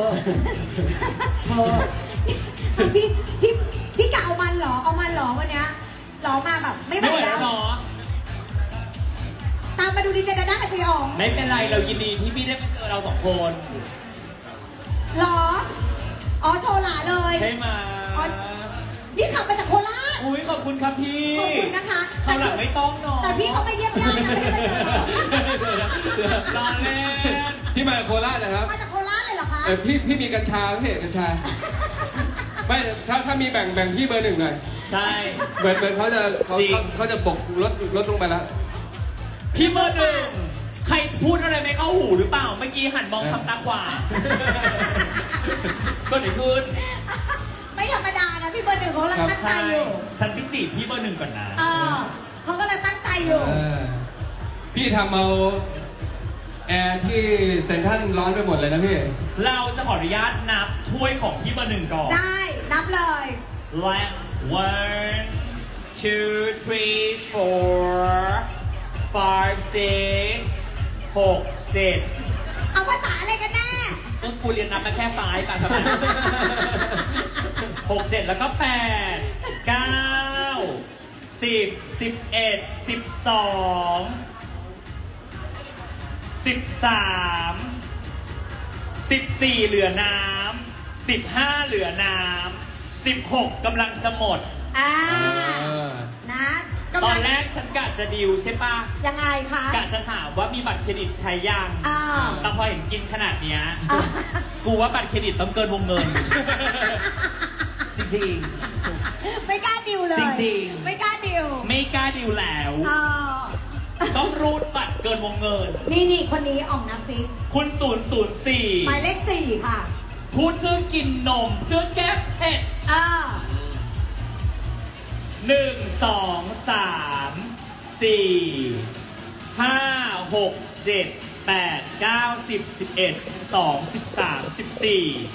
พี่กะเอามันเหรอวันเนี้ยเหรอมาแบบไม่ไหวไม่ไหวแล้แล้ว วเนาะตามมาดูดีเจดาด้ากับจีอ๋องไม่เป็นไรเรายินดีที่พี่ได้มาเจอเราสองคนเหรอ อ๋อโชว์หลาเลยใช่ไหมนี่ขับมาจากโคราชอุ้ยขอบคุณครับพี่ขอบคุณนะคะคราวหลังไม่ต้องเนาะแต่พี่เขาไม่เยี่ยมญาตินะไม่ได้มาเจอรอเล่นที่มาโคราชนะครับมาจากโคราชเลยเหรอคะพี่มีกัญชาพี่กัญชา ไม่ถ้ามีแบ่งพี่เบอร์ 1หน่อยใช่เหมือนเขาจะปกลดลงไปแล้วพี่เบอร์หนึ่งใครพูดอะไรไม่เข้าหูหรือเปล่า เมื่อกี้หันมองทำตาขวางก็ไหนขึ้นไม่ธรรมดานะพี่เบอร์ 1เขากำลังตั้งใจใช่อยู่ฉันไปจีบพี่เบอร์ 1ก่อนนะเขาก็เลยตั้งใจอยู่พี่ทำเอาแอร์ที่เซ็นทรัลร้อนไปหมดเลยนะพี่เราจะขออนุญาตนับถ้วยของพี่เบอร์ 1ก่อนได้นับเลยและ 1 2 3 4 5 6 6 7 เอาภาษาอะไรกันแน่ต้นกูเรียนนับมาแค่ซ้ายกันทำไม6 7 แล้วก็ 8 9 10 11 12 13 14 เหลือน้ำ15 เหลือน้ำ16กำลังจะหมดนะตอนแรกฉันกะจะดิวใช่ปะยังไงคะกะจะถามว่ามีบัตรเครดิตใช้ยัง แต่พอเห็นกินขนาดเนี้ย กูว่าบัตรเครดิตต้องเกินวงเงิน จริงไม่กล้าดิวเลยจริงๆไม่กล้าดิวๆ ไม่กล้าดิวแล้ว ต้องรูดบัตรเกินวงเงินนี่คนนี้อ่องน้ำฟิกคุณหมายเลข 4 ค่ะ 004 พูดซื้อกินนมเพื่อแก้เผ็ด 1 2 3 4 5 6 7 8 9 10 11 12 13 14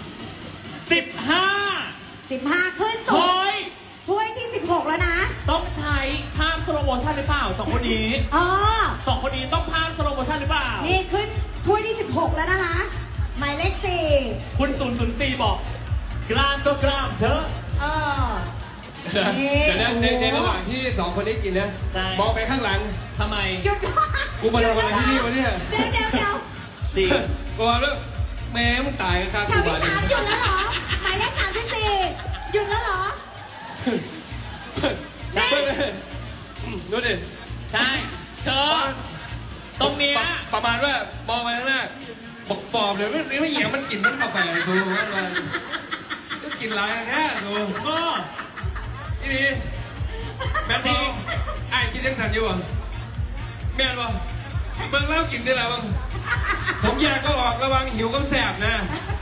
15 ขึ้นสุดเฮ้ยถ้วยที่ 16 แล้วนะต้องใช้ภาพสโลโมชั่นหรือเปล่าสองคนนี้สองคนนี้ต้องภาพสโลโมชั่นหรือเปล่านี่ขึ้นถ้วยที่ 16 แล้วนะคะ หมายเลข 4 คุณ004 บอกกล้ามก็กล้ามเถอะเดี๋ยวนะในระหว่างที่สองคนนี้กินนะมองไปข้างหลังทำไมหยุดกูมาทำอะไรที่นี่วะเนี่ยเดี๋ยวจริงกูว่าแล้วแม่มึงตายกันครับแถวที่3หยุดแล้วเหรอหมายเลข34หยุดแล้วเหรอใช่ดูดิใช่เธอตรงเนี้ยประมาณว่ามองไปข้างหน้าบอกปอบเลยไม่เหยียบมันกินน้ำกาแฟดูว่าก็กินไรแค่ดูเออนี่แม่จริงไอ้คิดยังสั่นอยู่อ่ะแม่วะเบิ่งเล่ากินได้แล้วบ้างผมอยากก็ออกระวังหิวก็แสบนะ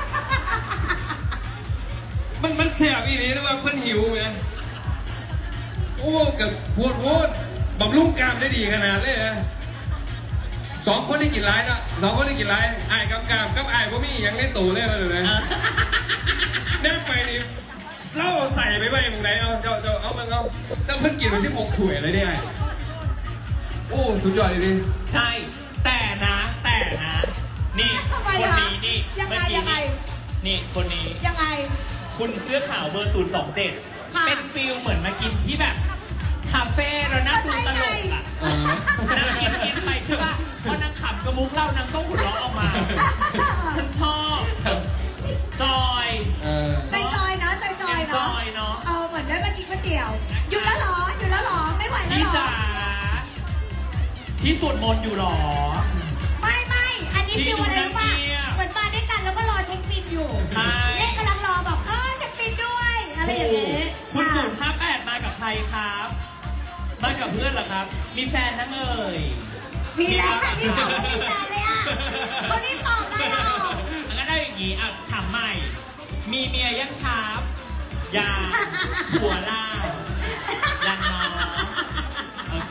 มันแสบอีนี้นะว่าเพิ่นหิวไหมโอ้กับพูดบำรุงกล้ามได้ดีขนาดเลยนะสองคนได้กินไรนะสองคนได้กินไรไอ้กับกล้ามกับไอ้พวกมีอย่างเล่นตู่เลยมาเลยนะแน่ไปนี่เล่าใส่ไปไว้มึงไหนเอาเอามึงเอาแต่เพิ่นกินมา16 ถ้วยเลยเนี่ยโอ้สุดยอดเลยดิใช่แต่นะนี่คนนี้นี่ยังไงนี่คนนี้ยังไงคุณเสื้อขาวเบอร์027เป็นฟิลเหมือนมากินที่แบบคาเฟ่แล้วนั่งดูตลกอ่ะนั่งกินไปใช่ป่ะพอนางขำกระมุกเล่านางต้องหัวเราะออกมาฉันชอบจอยใจจอยเนาะเหมือนได้มากินก๋วยเตี๋ยวหยุดแล้วเหรอไม่ไหวแล้วพี่เหรอจ๋าที่สวดมนต์อยู่หรอไม่อันนี้ฟิวอะไรรู้ป่ะเหมือนมาด้วยกันแล้วก็รอเช็คบินอยู่ใช่เนี่ยกำลังรอแบบเช็คบินด้วยอะไรอย่างเงี้ยคุณ058มากับใครครับมากับเพื่อนเหรอครับมีแฟนทั้งเอ่ยมีแล้วนี่ตอบว่ามีแฟนเลยอ่ะเขารีบตอบได้หรองั้นได้อย่างงี้ถามใหม่มีเมียยังครับยาหัวล่ายังน้องโอเค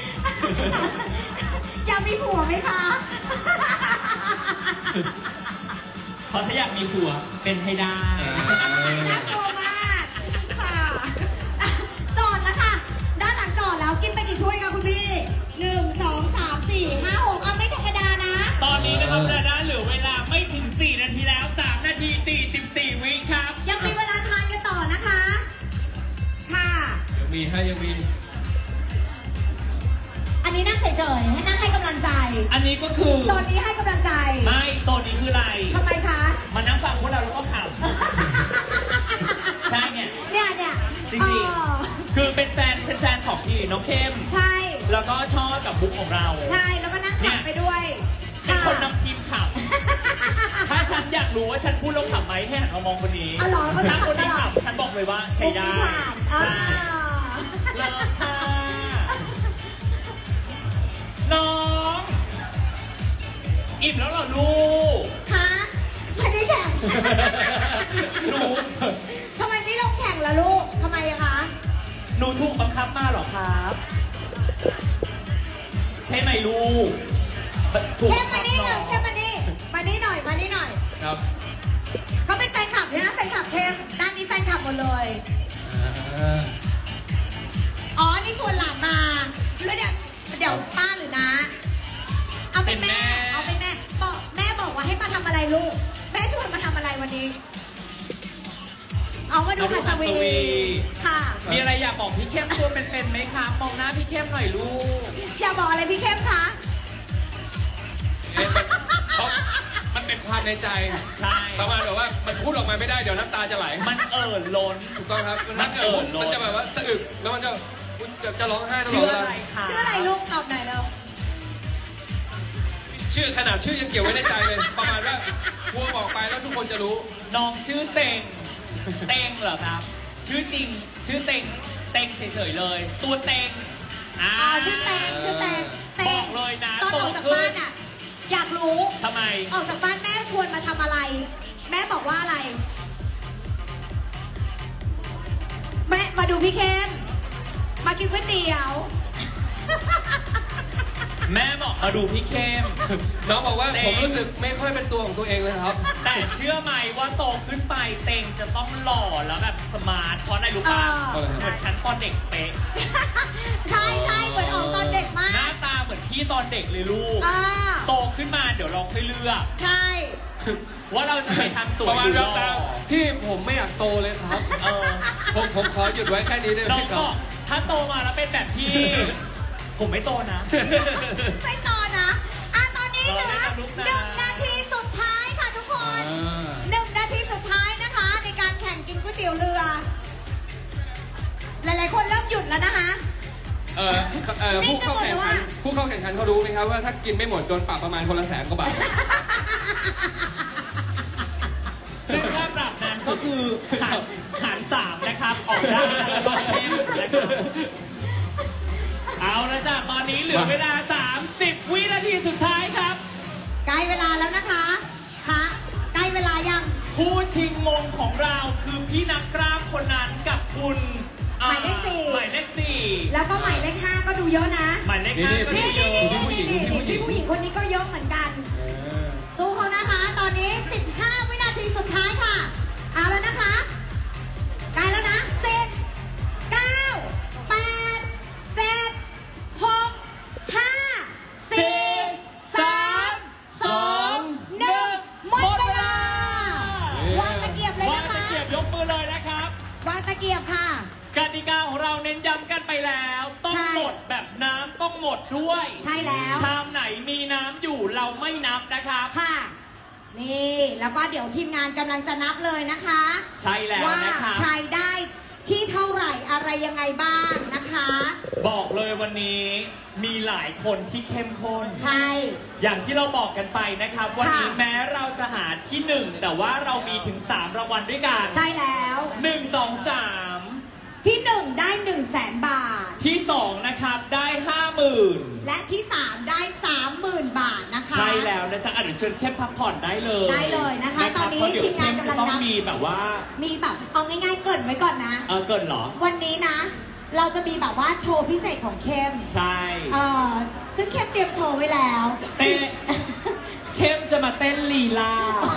อยากมีผัวไหมคะเพราะถ้าอยากมีผัวเป็นให้ได้น่ากลัวมากค่ะจอดแล้วค่ะด้านหลังจอดแล้วกินไปกี่ถ้วยคะคุณพี่1 2 3 4 5 6ไม่ธรรมดานะตอนนี้นะครับนะเหลือเวลาไม่ถึง4 นาทีแล้ว3 นาที 44 วิครับยังมีเวลาทานกันต่อนะคะค่ะยังมีอันนี้นั่งเฉยๆให้นั่งให้กำลังใจอันนี้ก็คือโซนนี้ให้กำลังใจไม่โซนนี้คืออะไรทำไมคะมานั่งฟังพวกเราแล้วก็ขำใช่เนี่ยจริงๆคือเป็นแฟนของพี่น้องเข้มใช่แล้วก็ชอบกับบุ๊กของเราใช่แล้วก็นั่งขำไปด้วยเป็นคนนำทีมขำถ้าฉันอยากรู้ว่าฉันพูดแล้วขำไหมให้หันมามองคนนี้ถ้าคนนี้ขำฉันบอกเลยว่าใช่ได้เลิศค่ะน้องอิ่มแล้วเหรอลูกฮะไม่ได้แข่งหนูทำไมไม่ลงแข่งล่ะลูกทำไมอะคะหนูถูกบังคับมาเหรอครับใช่ไหมลูกแค่มานี่มานี่หน่อยครับเขาเป็นแฟนคลับเนี่ยนะแฟนคลับเข้มด้านนี้แฟนคลับหมดเลยอ๋อนี่ชวนหลานมาแล้วเดี๋ยวป้าหรือนะเอาเป็นแม่บอกแม่บอกว่าให้มาทำอะไรลูกแม่ชวนมาทำอะไรวันนี้เอามาดูคัสวีค่ะมีอะไรอยากบอกพี่เข้มตัวเป็นไหมคะมองหน้าพี่เข้มหน่อยลูกอยากบอกอะไรพี่เข้มคะมันเป็นความในใจใช่ประมาณแบบว่ามันพูดออกมาไม่ได้เดี๋ยวน้ำตาจะไหลมันล้นถูกต้องครับมันจะแบบว่าสะอึกแล้วมันจะร้องไห้ตลอดเวลาชื่ออะไรลูกตอบหน่อยแล้วชื่อขนาดชื่อยังเกี่ยวไว้ในใจเลยประมาณว่าพัวบอกไปแล้วทุกคนจะรู้น้องชื่อเต็งเหรอครับชื่อจริงชื่อเต็งเฉยๆเลยตัวเต็งชื่อเต็งบอกเลยนะตอนออกจากบ้านอ่ะอยากรู้ทำไมออกจากบ้านแม่ชวนมาทำอะไรแม่บอกว่าอะไรแม่มาดูพี่เข้มมากินก๋วยเตี๋ยวแม่บอกมาดูพี่เข้มน้องบอกว่าผมรู้สึกไม่ค่อยเป็นตัวของตัวเองเลยครับแต่เชื่อไหมว่าโตขึ้นไปเต็งจะต้องหล่อแล้วแบบสมาร์ทเพราะอะไรรู้ป่ะเหมือนฉันตอนเด็กเป๊ะใช่เหมือนออกตอนเด็กมากหน้าตาเหมือนพี่ตอนเด็กเลยลูกโตขึ้นมาเดี๋ยวเราค่อยเลือกใช่ว่าเราจะไปทางสวยหรือหล่อพี่ผมไม่อยากโตเลยครับผมขอหยุดไว้แค่นี้ได้ไหมน้องครัก็บถ้าโตมาแล้วเป็นแบบที่ ผมไม่โตนะไม่ต่อนะตอนนี้เหลือ1 นาทีสุดท้ายค่ะทุกคน1 นาทีสุดท้ายนะคะในการแข่งกินก๋วยเตี๋ยวเรือ หลายๆคนเริ่มหยุดแล้วนะคะผู้เข้าแข่งขันเขารู้ไหมครับว่าถ้ากินไม่หมดโดนปรับประมาณคนละ100,000 กว่าบาทซึ่งค่าปรับนั้นก็คือหาร3นะครับ ออกได้แล้วก็เทมนะครับเอาละจ้ะตอนนี้เหลือเวลา30 วินาทีสุดท้ายครับใกล้เวลาแล้วนะคะค่ะใกล้เวลายังผู้ชิงมงของเราคือพี่นักกล้ามคนนั้นกับคุณหมายเลข4 หมายเลข4 แล้วก็หมายเลข5ก็ดูเยอะนะหมายเลข5ก็ดูเยอะนี่พี่ผู้หญิงคนนี้ก็เยอะเหมือนกันสู้เขานะคะตอนนี้15 วินาทีสุดท้ายค่ะเอาแล้วนะคะใกล้แล้วนะ10 9 8 7 6 5 4 3 2 1หมดเวลาวางตะเกียบเลยนะคะวางตะเกียบยกมือเลยนะครับวางตะเกียบค่ะกติกาของเราเน้นย้ำกันไปแล้วต้องใช่หมดแบบน้ำต้องหมดด้วยใช่แล้วชามไหนมีน้ำอยู่เราไม่นับนะครับค่ะนี่แล้วก็เดี๋ยวทีมงานกำลังจะนับเลยนะคะใช่แล้วว่านะครับใครได้ที่เท่าไหร่อะไรยังไงบ้างนะคะบอกเลยวันนี้มีหลายคนที่เข้มข้นใช่อย่างที่เราบอกกันไปนะครับวันนี้ค่ะแม้เราจะหาที่ 1 แต่ว่าเรามีถึง 3 รางวัลด้วยกันใช่แล้ว 1 2 3 ที่1ได้100,000 บาทที่ 2 นะครับได้ 50,000 และที่3ได้ 30,000 บาทนะคะใช่แล้วนะจ๊ะเดี๋ยวเชิญเข้มพักผ่อนได้เลยได้เลยนะคะตอนนี้เพราะเดี๋ยวทีมงานเข้กำลังจะต้องนับมีแบบว่ามีแบบเอาง่ายๆเกรินไว้ก่อนนะเกินเหรอวันนี้นะ เราจะมีแบบว่าโชว์พิเศษของเข้มใช่ซึ่งเข้มเตรียมโชว์ไว้แล้วเต้นเข้มจะมาเต้นลีลา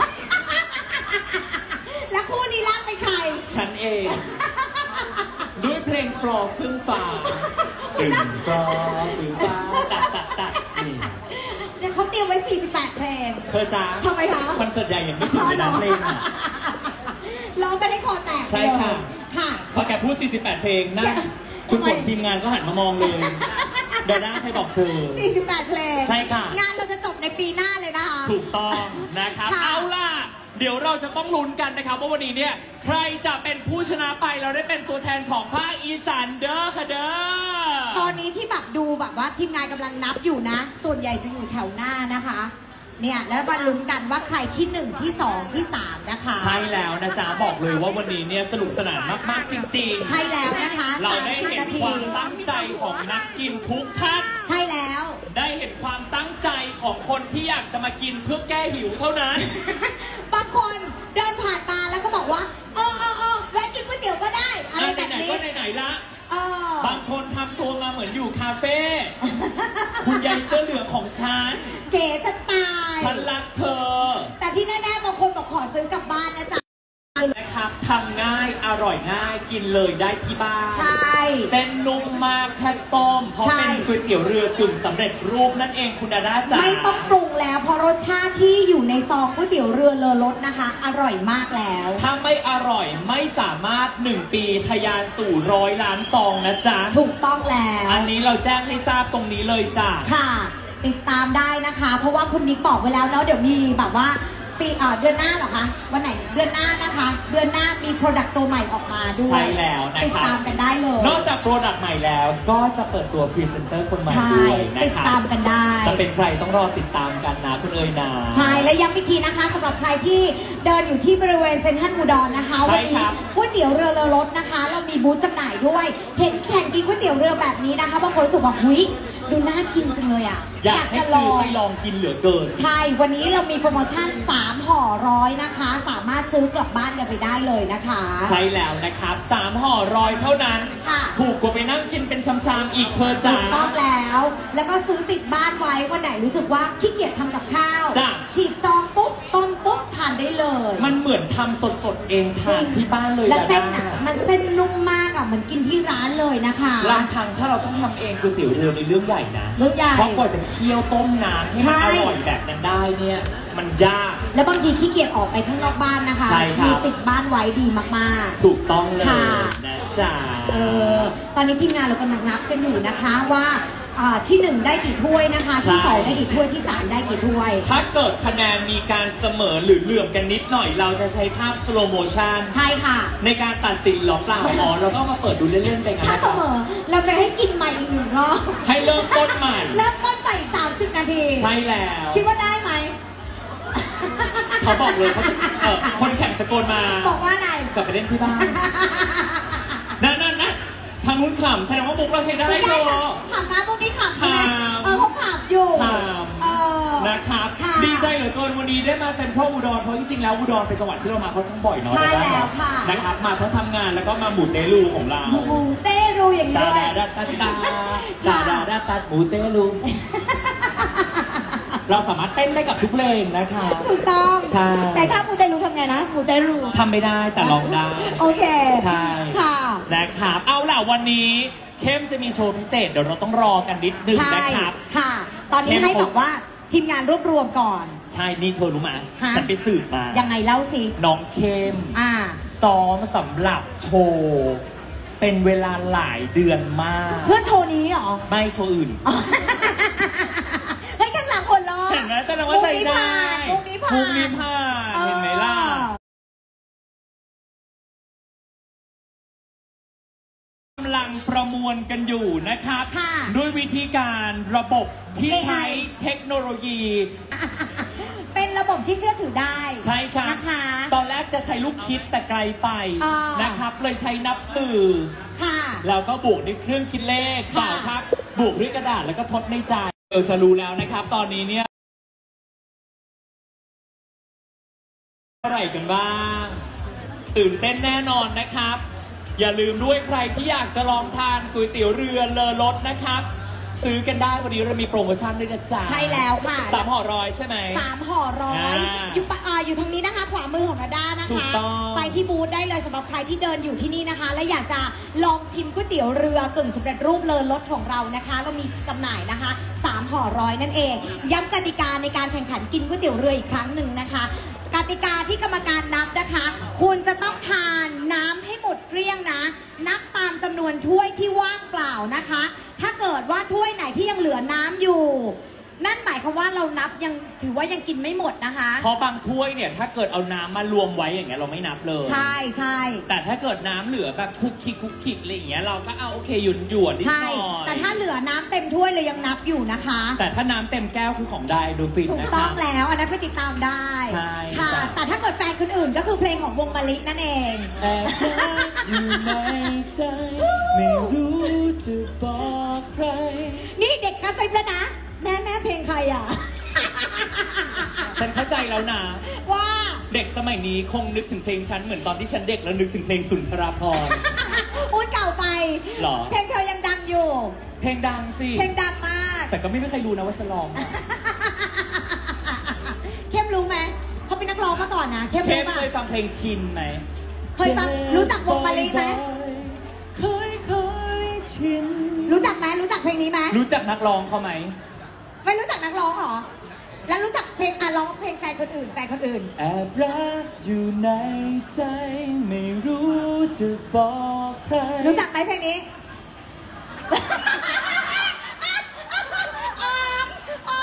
และคู่ลีลาเป็นใครฉันเอง ด้วยเพลงฟลอร์พึ่งฟ้าตึงฟลอร์พึ่งฟ้าตัดนี่เดี๋ยวเขาเตรียมไว้ 48 เพลงเธอจ้าทำไมคะคอนเสิร์ตใหญ่ยังไม่ถึงเวลาเพลงอ่ะร้องกันให้คอแตกใช่ค่ะค่ะพอแกพูด 48 เพลงนะคุณฝนทีมงานก็หันมามองเลยเดยวด้าใครบอกเธอ 48 เพลงใช่ค่ะงานเราจะจบในปีหน้าเลยนะคะถูกต้องนะครับค่ะเอาล่ะ เดี๋ยวเราจะต้องลุ้นกันนะครับว่าวันนี้เนี่ยใครจะเป็นผู้ชนะไปเราได้เป็นตัวแทนของภาคอีสานเด้อค่ะเด้อตอนนี้ที่แบบดูแบบว่าทีมงานกำลังนับอยู่นะ ส่วนใหญ่จะอยู่แถวหน้านะคะ เนี่ยแล้วมาลุ้นกันว่าใครที่ 1 ที่ 2 ที่ 3 นะคะใช่แล้วนะจ๊ะบอกเลยว่าวันนี้เนี่ยสนุกสนานมากๆจริงๆใช่แล้วนะคะเราได้เห็ 30 นนาทีความตั้งใจของนักกินทุกท่านใช่แล้วได้เห็นความตั้งใจของคนที่อยากจะมากินเพื่อแก้หิวเท่านั้นบางคนเดินผ่านมาแล้วก็บอกว่าแวะกินก๋วยเตี๋ยวก็ได้ อะไรแบบไหนนี้ๆก็ไหนๆละเออบางคนทำตัวมาเหมือนอยู่คาเฟ่ คุณยายเสื้อเหลืองของฉันเก๋จะตายฉันรักเธอแต่ที่แน่ๆบางคนบอกขอซื้อกลับบ้านนะจ๊ะนะครับทำง่ายอร่อยง่ายกินเลยได้ที่บ้านใช่เส้นนุ่มมากแค่ต้มเพราะใช่เป็นก๋วยเตี๋ยวเรือกึ่งสำเร็จรูปนั่นเองคุณดาด้าจ๋าไม่ต้องปรุงแล้วเพราะรสชาติที่อยู่ในซองก๋วยเตี๋ยวเรือเลอรสนะคะ อร่อยมากแล้วถ้าไม่อร่อยไม่สามารถ1 ปีทะยานสู่100 ล้านซองนะจ๊ะถูกต้องแล้วอันนี้เราแจ้งให้ทราบตรงนี้เลยจ้ะค่ะ ติดตามได้นะคะ เพราะว่าคุณนิกบอกไว้แล้วเนาะเดี๋ยวมีแบบว่าปีเดือนหน้าเหรอคะวันไหนเดือนหน้านะคะ เดือนหน้ามีโปรดักต์ตัวใหม่ออกมาด้วยใช่แล้วนะครับติดตามกันได้เลยนอกจากโปรดักต์ใหม่แล้วก็จะเปิดตัวพรีเซนเตอร์คนใหม่ใช่ด้วยนะติดครับตามกันได้จะเป็นใครต้องรอติดตามกันนะคุณเอ๋ยนาใช่และย้ำอีกทีนะคะสำหรับใครที่เดินอยู่ที่บริเวณเซ็นทรัลอุดรนะคะใช่วันนี้ครับก๋วยเตี๋ยวเรือเลอรสนะคะ เรามีบูธจำหน่ายด้วย เห็นแข่งกินก๋วยเตี๋ยวเรือแบบนี้นะคะบางคนรู้สึกว่าหุยดูน่ากินจังเลยอ่ะอยากให้จะลซื้อองไปลองกินเหลือเกินใช่ วันนี้เรามีโปรโมชั่น 3 ห่อ100นะคะ สามารถซื้อกลับบ้านกันไปได้เลยนะคะใช่แล้วนะครับ3 ห่อ100 เท่านั้นค่ะถูกกว่าไปนั่งกินเป็นชามๆอีกเธอถูจ๋ากต้องแล้ว แล้วก็ซื้อติดบ้านไว้วันไหนรู้สึกว่าขี้เกียจทำกับข้าวจ้ะฉีกซองปุ๊บต้มปุ๊บทานได้เลยมันเหมือนทำสดๆเองทานที่บ้านเลยและเส้นนะมันเส้นนุ่มมากอ่ะเหมือนกินที่ร้านเลยนะคะลำพังถ้าเราต้องทำเองก๋วยเตี๋ยวเรือเป็นเรื่องใหญ่นะเรื่องใหญ่เพราะกว่าจะเคี่ยวต้มน้ำให้มันอร่อยแบบนั้นได้เนี่ยมันยากแล้วบางทีขี้เกียจออกไปข้างนอกบ้านนะคะใช่ครับมีติดบ้านไว้ดีมากๆถูกต้องเลยค่ะนะจ๊ะตอนนี้ทีมงานเรากำลังนับกันอยู่นะคะว่าที่ 1 ได้กี่ถ้วยนะคะที่ 2 ได้กี่ถ้วยที่ 3 ได้กี่ถ้วยถ้าเกิดคะแนนมีการเสมอหรือเหลื่อมกันนิดหน่อย เราจะใช้ภาพสโลโมชันใช่ค่ะในการตัดสินหรอเปล่าอ๋อเราก็มาเปิดดูเล่นๆไปงั้นถ้าเสมอเราจะให้กินใหม่อีก1 รอบให้เริ่มต้นใหม่เริ่มต้นใหม่30 นาทีใช่แล้วคิดว่าได้ไหมเขาบอกเลยเขาคนแข่งตะโกนมาบอกว่าอะไรกลับไปเล่นที่บ้าน นั่นทางนู้นขำแสดงว่ามุกเราใช้ได้ไม่ได้โยค่ะขำนะพวกนี้ขำใช่ไหมขำเขาขำอยู่ขำนะครับค่ะดีใจเหลือเกินวันนี้ได้มาเซ็นทรัลอุดรเพราะจริงๆแล้วอุดรเป็นจังหวัดที่เรามาเขาทั้งบ่อยเนาะใช่ได้แล้วค่ะนะครับมาเพื่อทำงานแล้วก็มาหมุนเตลูของเราหมูเต้รูอย่างนี้ตาด้วยดาตาตาตาดาดาตาหมูเตลูเราสามารถเต้นได้กับทุกเพลงนะคะถูกต้องใช่แต่ถ้าหมูเต้รูทำไงนะหมูเต้รูทำไม่ได้แต่ร้องได้โอเคใช่ค่ะนะครับเอาล่ะวันนี้เข้มจะมีโชว์พิเศษเดี๋ยวเราต้องรอกันนิดนึงใช่นะครับค่ะ ตอนนี้ให้บอกว่าทีมงานรวบรวมก่อนใช่นี่เธอรู้ไหมฮะฉันไปสืบมายังไงเล่าสิน้องเข้ม ซ้อมสำหรับโชว์เป็นเวลาหลายเดือนมากเพื่อโชว์นี้เหรอไม่โชว์อื่นอ๋อเฮ้ยข้างหลังคนล้อเห็นไหมแสดงว่าใจได้มุกนี้ผ่านมุกนี้ผ่าน เห็นไหมล่ะ กำลังประมวลกันอยู่นะครับค่ะด้วยวิธีการระบบที่ AI ใช้เทคโนโลยีเป็นระบบที่เชื่อถือได้ใช่ครับนะคะตอนแรกจะใช้ลูกคิดแต่ไกลไปอ่านนะครับ เลยใช้นับมือค่ะแล้วก็บวกด้วยเครื่องคิดเลขค่ะเปล่าครับ บวกด้วยกระดาษแล้วก็ทดในใจเออจะรู้แล้วนะครับ ตอนนี้เนี่ยเท่าไหร่กันบ้าง ตื่นเต้นแน่นอนนะครับ อย่าลืมด้วยใครที่อยากจะลองทานก๋วยเตี๋ยวเรือเลอรสนะครับ ซื้อกันได้วันนี้เรามีโปรโมชั่นด้วยนะจ๊ะใช่แล้วค่ะ 3 ห่อร้อยใช่ไหม 3 ห่อร้อย อยู่ทางนี้นะคะขวามือของนาด้านะถูคะกต้องไปที่บูธได้เลยสำหรับใครที่เดินอยู่ที่นี่นะคะ และอยากจะลองชิมก๋วยเตี๋ยวเรือกึ่งสำเร็จรูปเลอรสของเรานะคะ เรามีจำหน่ายนะคะ3 ห่อร้อยนั่นเอง ย้ำกติกาในการแข่งขันกินก๋วยเตี๋ยวเรืออีกครั้งหนึ่งนะคะ กติกาที่กรรมการนับนะคะ คุณจะต้องทานน้ำให้หมดเกลี้ยงนะ นับตามจำนวนถ้วยที่ว่างเปล่านะคะ ถ้าเกิดว่าถ้วยไหนที่ยังเหลือน้ำอยู่ นั่นหมายความว่าเรานับยังถือว่ายังกินไม่หมดนะคะเพราะบางถ้วยเนี่ยถ้าเกิดเอาน้ำมารวมไว้อย่างเงี้ยเราไม่นับเลยใช่ใช่แต่ถ้าเกิดน้ำเหลือแบบคุกคิกอะไรอย่างเงี้ยเราก็เอาโอเคหยุ่นนิดหใช่น่อยแต่ถ้าเหลือน้ำเต็มถ้วยเลยยังนับอยู่นะคะแต่ถ้าน้ำเต็มแก้วคือของไดโดฟินถูกนะคต้อรังบแล้วอันนั้นไปติดตามได้ใช่ค่ะจ้ะแต่ถ้าเกิดแฟนคนอื่นก็คือเพลงของวงมะลินั่นเองแอบรักอยู่ในใจไม่รู้จะบอกใครนี่เด็กกระซิบแล้วนะแม่เพลงใครอ่ะฉันเข้าใจแล้วนะว่าเด็กสมัยนี้คงนึกถึงเพลงฉันเหมือนตอนที่ฉันเด็กแล้วนึกถึงเพลงสุนทราภรณ์อุ้ยเก่าไปหรอเพลงเธอยังดังอยู่เพลงดังสิเพลงดังมากแต่ก็ไม่มีใครรู้นะว่าฉันร้องเข้มรู้ไหมเขาเป็นนักร้องมาก่อนนะเข้มเครู้มป่ะเคยฟังเพลงชินไหมเคยฟังรู้จักวงมะลิไหมเคยชินรู้จักไหมรู้จักเพลงนี้ไหมรู้จักนักร้องเขาไหมไม่รู้จักนักร้องเหรอแล้วรู้จักเพลงร้องเพลงแฟนคนอื่นแฟนคนอื่นแอบรักอยู่ในใจไม่รู้จะบอกใครรู้จักไหมเพลงนี้ ออม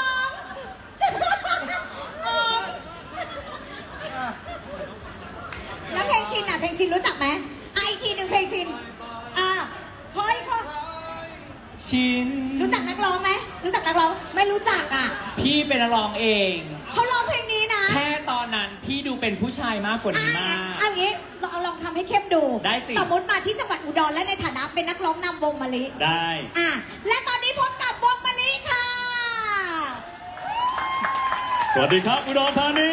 แล้วเพลงชินอ่ะเพลงชินรู้จักไหมอีกทีหนึ่งเพลงชินขอชินรู้จักนักร้องไหมรู้จักนักร้องไม่รู้จักอ่ะพี่เป็นนักร้องเองเขาร้องเพลงนี้นะแค่ตอนนั้นพี่ดูเป็นผู้ชายมากกว่านี้มากเอางี้เราลองทำให้เข้มดูได้สิสมมติมาที่จังหวัดอุดรและในฐานะเป็นนักร้องนำวงมะลิได้และตอนนี้พบกับวงมะลิค่ะสวัสดีครับอุดรธานี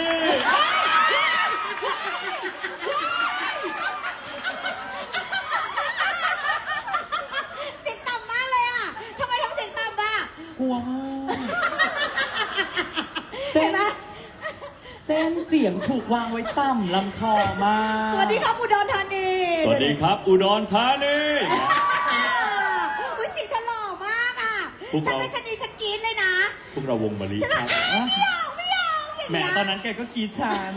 เสียงต่ำมากเลยอ่ะทำไมทำเสียงต่ำอ่ะกลัวมากเห็นไหมเส้ส้นเสียงถูกวางไว้ต่ำลำคอมากสวัสดีครับอุดรธานีสวัสดีครับอุดรธานีอุ้ยเสียงเธอหล่อมากอ่ะพวกฉันเราเป็นชนีฉันกรี๊ดเลยนะพวกเราวงมะลิฉันคแบรับบ ไม่ยอมอย่างแหมเงี้ยตอนนั้นแกก็กรีดฉัน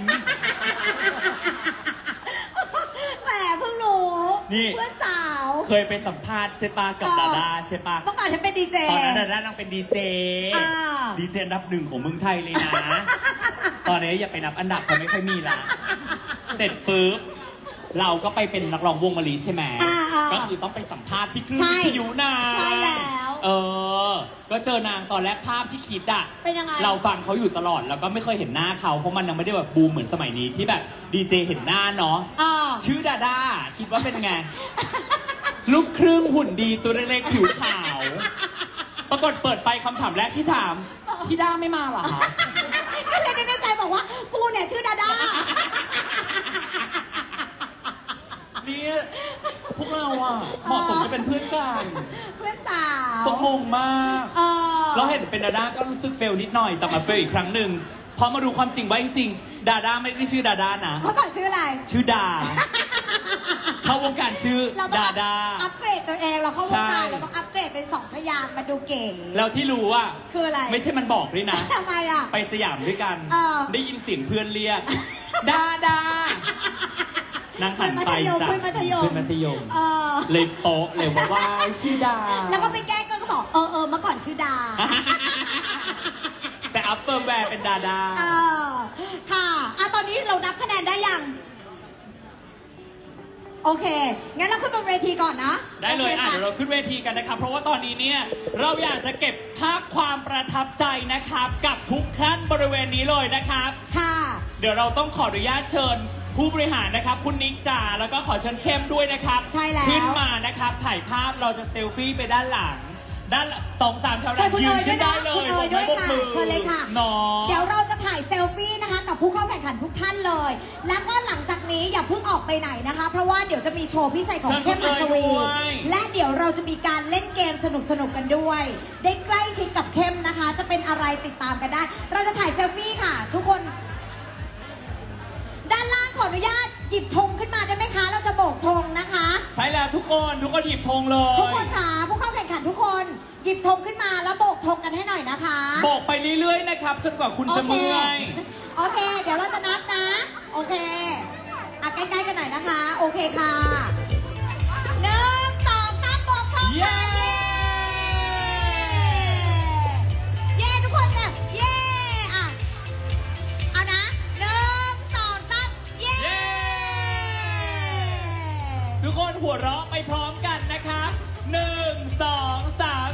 แหมเพิ่งรู้นี่เพื่อนสาวเคยไปสัมภาษณ์ใช่ปะกับดาดาใช่ปะเมื่อก่อนฉันเป็นดีเจตอนนั้นดาดานั่งเป็นดีเจอ่าดีเจอันดับหนึ่งของเมืองไทยเลยนะ ตอนนี้อย่าไปนับอันดับเขาไม่ค่อยมีละ เสร็จปุ๊บเราก็ไปเป็นนักร้องวงมะลิใช่ไหม ก็คือต้องไปสัมภาษณ์ที่คลื่นวิทยุนะใช่แล้วก็เจอนางตอนแรกภาพที่คิดอะเป็นยังไงเราฟังเขาอยู่ตลอดแล้วก็ไม่เคยเห็นหน้าเขาเพราะมันยังไม่ได้แบบบูมเหมือนสมัยนี้ที่แบบดีเจเห็นหน้าเนาะ ชื่อดาดาคิดว่าเป็นไง ลูกครึ่งหุ่นดีตัวเล็กๆผิวขาว ปรากฏเปิดไปคำถามแรกที่ถามพี่ด้าไม่มาเหรอคะก็เลยในใจบอกว่ากูเนี่ยชื่อดาดานี่พวกเราอะเหมาะสมจะเป็นเพื่อนกันเพื่อนสาวตกงงมากเราเห็นเป็นดาด้าก็รู้สึกเฟลนิดหน่อยแต่มาเฟลอีกครั้งหนึ่งพอมาดูความจริงว่าจริงๆดาด้าไม่ได้ชื่อดาด้านะเมื่อก่อนชื่ออะไรชื่อดา เข้าวงการชื่อเราต้องดาดาอัปเกรดตัวเองเราเข้าวงการใช่เราต้องอัปเกรดเป็น2 พยางค์มาดูเก๋แล้วที่รู้ว่าคืออะไรไม่ใช่มันบอกด้วยนะทำไมอ่ะไปสยามด้วยกัน ได้ยินเสียงเพื่อนเรียก ดาดานางหันไปจ้ะเพื่อนมัธยมเพื่อนมัธยมเลยโป๊ะเลยว่าชื่อดาแล้วก็ไปแก้ก็บอกเมื่อก่อนชื่อดาแต่อัพเฟิร์มแวร์เป็นดาดาค่ะตอนนี้เรานับคะแนนได้ยัง โอเค งั้นเราขึ้นบนเวทีก่อนนะได้เลยโอคค่ะเดี๋ยวเราขึ้นเวทีกันนะครับ เพราะว่าตอนนี้เนี่ยเราอยากจะเก็บภาพความประทับใจนะครับ กับทุกท่านบริเวณนี้เลยนะครับค่ะเดี๋ยวเราต้องขออนุญาตเชิญผู้บริหารนะครับ คุณนิกจ่าแล้วก็ขอเชิญเข้มด้วยนะครับใช่แล้วขึ้นมานะครับ ถ่ายภาพเราจะเซลฟี่ไปด้านหลัง ด้าน2-3 แถวหเชิลัญงคุณยืเอ๋นยด้ขึ้วยนได้นะเลคุณยเอ๋ยด้วยค่ะบกมือเชิญเลยค่ะเนาะเดี๋ยวเราจะถ่ายเซลฟี่นะคะกับผู้เข้าแข่งขันทุกท่านเลย แล้วก็หลังจากนี้อย่าเพิ่งออกไปไหนนะคะ เพราะว่าเดี๋ยวจะมีโชว์พิเศษของเข้มมัสวี และเดี๋ยวเราจะมีการเล่นเกมสนุกๆกันด้วย ได้ใกล้ชิดกับเข้มนะคะ จะเป็นอะไรติดตามกันได้ เราจะถ่ายเซลฟี่ค่ะ ทุกคน ด้านล่างขออนุญาตหยิบธงขึ้นมาได้ไหมคะ เราจะโบกธงนะคะใช่แล้วทุกคนหยิบธงเลยทุกคนค่ะผู้เข้าแข่งขันทุกคนหยิบธงขึ้นมาแล้วโบกธงกันให้หน่อยนะคะโบกไปเรื่อยๆนะครับจนกว่าคุณจะเมื่อยโอเค เดี๋ยวเราจะนับนะ โอเคใกล้ๆกันหน่อยนะคะ โอเคค่ะ1 2 3โบกธงเย้ค่ะเย้ทุกคนแบบเย้เอานะ1 2 3เย้ทุกคนหัวเราะไปพร้อมกันนะครับ1 2 3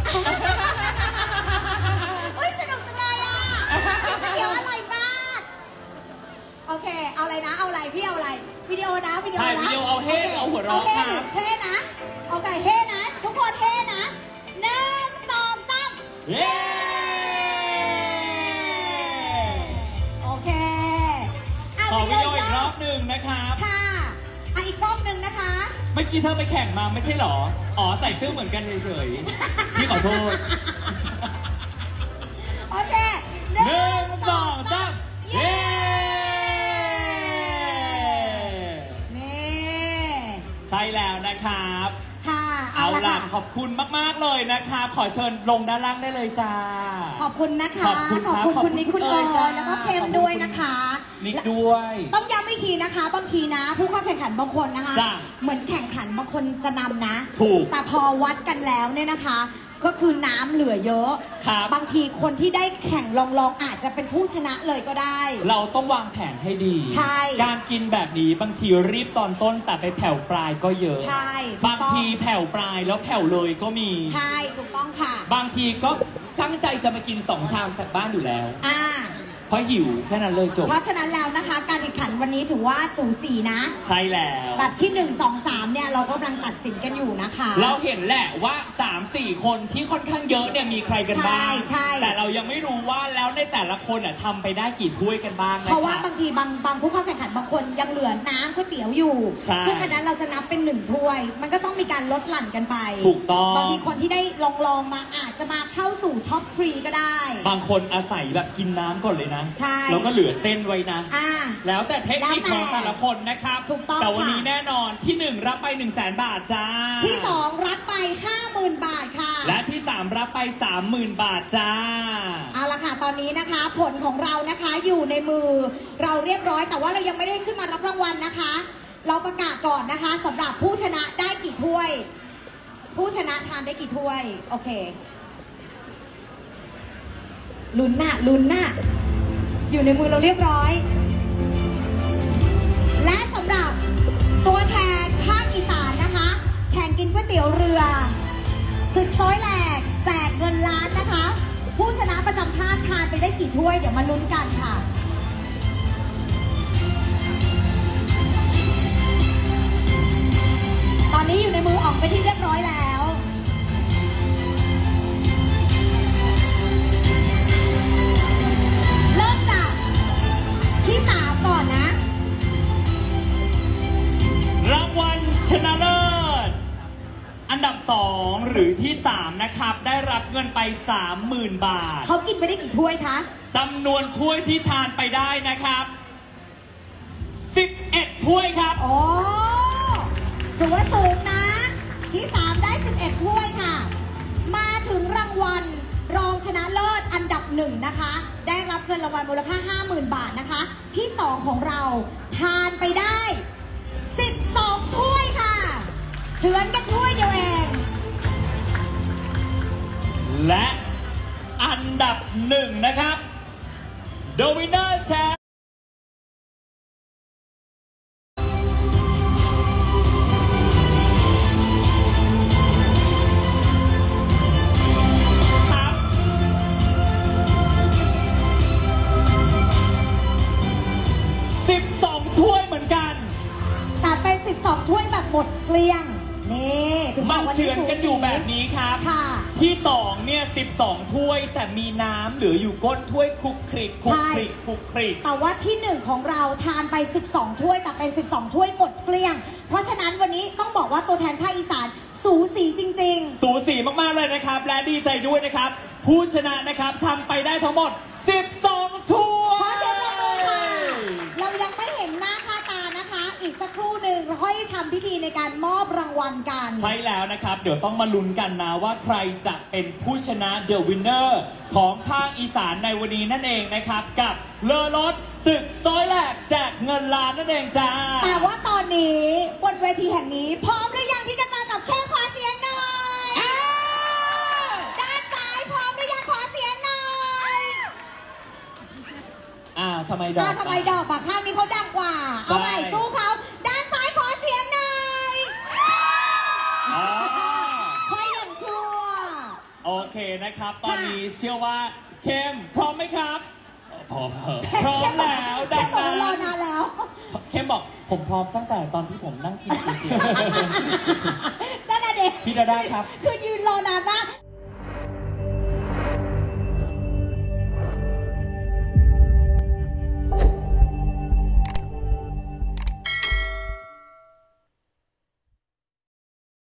อุ้ยสนุกจังเลยอ่ะเดี๋ยวอร่อยมากโอเค เอาอะไรนะ เอาอะไร พี่เอาอะไร วิดีโอนะ วิดีโอถ่ายนะวิดีโอเอาเฮ้เอาหัวเราะเฮ้ครับเฮ้นะ โอเค เฮ้นะ ทุกคนเฮ้นะ1 2 3 เย้โอเคขอวิดีโออีกรอบหนึ่งนะครับค่ะอีกรอบหนึ่งนะคะเมื่อกี้เธอไปแข่งมาไม่ใช่หรอ อ๋อใส่เสื้อเหมือนกันเฉยๆ พี่ขอโทษโอเค 1 2 3 เย้นี่ใช่แล้วนะครับค่ะเอาละล่ะค่ะขอบคุณมากๆเลยนะครับ ขอเชิญลงด้านล่างได้เลยจ้าขอบคุณนะคะขอบคุณครับคุณนิกคุณเอ๋ยจ้าแล้วก็เข้มด้วยนะคะนิกด้วยต้องย้ำอีกทีนะคะ บางทีนะ ผู้เข้าแข่งขันบางคนนะคะจ้ะเหมือนแข่งขันบางคนจะนำนะถูกแต่พอวัดกันแล้วเนี่ยนะคะ ก็คือน้ำเหลือเยอะครับบางทีคนที่ได้แข่งลองอาจจะเป็นผู้ชนะเลยก็ได้เราต้องวางแผนให้ดีใช่การกินแบบนี้บางทีรีบตอนต้นแต่ไปแผ่วปลายก็เยอะใช่ถูกต้องบางทีแผ่วปลายแล้วแผ่วเลยก็มีใช่ถูกต้องค่ะบางทีก็ตั้งใจจะมากิน2 ชามจากบ้านอยู่แล้ว เพราะหิวแค่นั้นเลยจบเพราะฉะนั้นแล้วนะคะ การแข่งขันวันนี้ถือว่าสูสีนะใช่แล้วแบบที่ 1 2 3 เนี่ยเรากำลังตัดสินกันอยู่นะคะเราเห็นแหละว่า 3-4 คนที่ค่อนข้างเยอะเนี่ยมีใครกันบ้างใช่แต่เรายังไม่รู้ว่าแล้วในแต่ละคนทำไปได้กี่ถ้วยกันบ้างนะเพราะว่าคบางทีบางผู้เข้าแข่งขันบางคนยังเหลือน้ำก๋วยเตี๋ยวอยู่ใช่ซึ่งอันนั้นเราจะนับเป็น1 ถ้วย มันก็ต้องมีการลดหลั่นกันไปถูกต้องบางทีคนที่ได้ลองมาอาจจะมาเข้าสู่ท็อปทรีก็ได้บางคนอาศัยแบบกินน้ำก่อนเลยนะใช่แล้วก็เหลือเส้นไว้นะแล้วแต่เทคนิคของแต่ละคนนะครับถูกต้องแต่วันนี้แน่นอนที่1รับไป 100,000 บาทจ้าที่2รับไป 50,000 บาทค่ะและที่3รับไป 30,000 บาทจ้าเอาละค่ะตอนนี้นะคะผลของเรานะคะอยู่ในมือเราเรียบร้อยแต่ว่าเรายังไม่ได้ขึ้นมารับรางวัลนะคะเราประกาศก่อนนะคะสำหรับผู้ชนะได้กี่ถ้วยผู้ชนะทานได้กี่ถ้วยโอเคลุ้นน่ะอยู่ในมือเราเรียบร้อยและสำหรับตัวแทนภาคอีสานนะคะแข่งกินก๋วยเตี๋ยวเรือศึกซอยแหลกแจกเงินล้านนะคะผู้ชนะประจำภาคทานไปได้กี่ถ้วยเดี๋ยวมาลุ้นกันค่ะตอนนี้อยู่ในมือออกไปที่เรียบร้อยแล้วเริ่มจากที่3ก่อนนะรางวัลชนะเลิศอันดับ2หรือที่3นะครับได้รับเงินไป 30,000 บาทเขากินไปได้กี่ถ้วยคะจำนวนถ้วยที่ทานไปได้นะครับ11ถ้วยครับโอ้ถือว่าสูงนะที่3ได้11ถ้วยค่ะมาถึงรางวัลรองชนะเลิศอันดับ1นะคะได้รับเงินรางวัลมูลค่า 50,000 บาทนะคะที่2ของเราทานไปได้12ถ้วยค่ะเฉือนกันถ้วยเดียวเองและอันดับ1นะครับ The Winner Champ 12ถ้วยแบบหมดเกลี้ยงนี่มันเฉือนกันอยู่แบบนี้ครับที่2เนี่ย12ถ้วยแต่มีน้ำเหลืออยู่ก้นถ้วยคลุกคลิกแต่ว่าที่1ของเราทานไป12ถ้วยแต่เป็น12ถ้วยหมดเกลี้ยงเพราะฉะนั้นวันนี้ต้องบอกว่าตัวแทนภาคอีสานสูสีจริงๆสูสีมากๆเลยนะครับและดีใจด้วยนะครับผู้ชนะนะครับทำไปได้ทั้งหมด12ถ้วยขอเสียงปรบมือค่ะเรายังไม่เห็นหน้าค่าตานะคะอีกสักครู่หนึ่งค่อยทำพิธีในการมอบรางวัลกันใช่แล้วนะครับเดี๋ยวต้องมาลุ้นกันนะว่าใครจะเป็นผู้ชนะ The Winner ของภาคอีสานในวันนี้นั่นเองนะครับกับเลอรถศึกซอยแหลกแจกเงินล้านนั่นเองจ้าแต่ว่าตอนนี้บนเวทีแห่งนี้พร้อมหรือยังที่จะเจอกับแค่ขอเสียงหน่อยด้านซ้ายพร้อมหรือยังขอเสียงหน่อยทำไมดอกปากข้างนี้เขาดังกว่าเอาใหม่สู้เขาด้านซ้ายขอเสียงหน่อยค่อยยังชั่วโอเคนะครับตอนนี้เชื่อว่าเข้มพร้อมไหมครับพร้อมแล้วดังนั้นรอนานแล้วเข้มบอกผมพร้อมตั้งแต่ตอนที่ผมนั่งกินก๋วยเตี๋ยวนั่นน่ะเด็กพี่จะได้ครับคือยืนรอนานมาก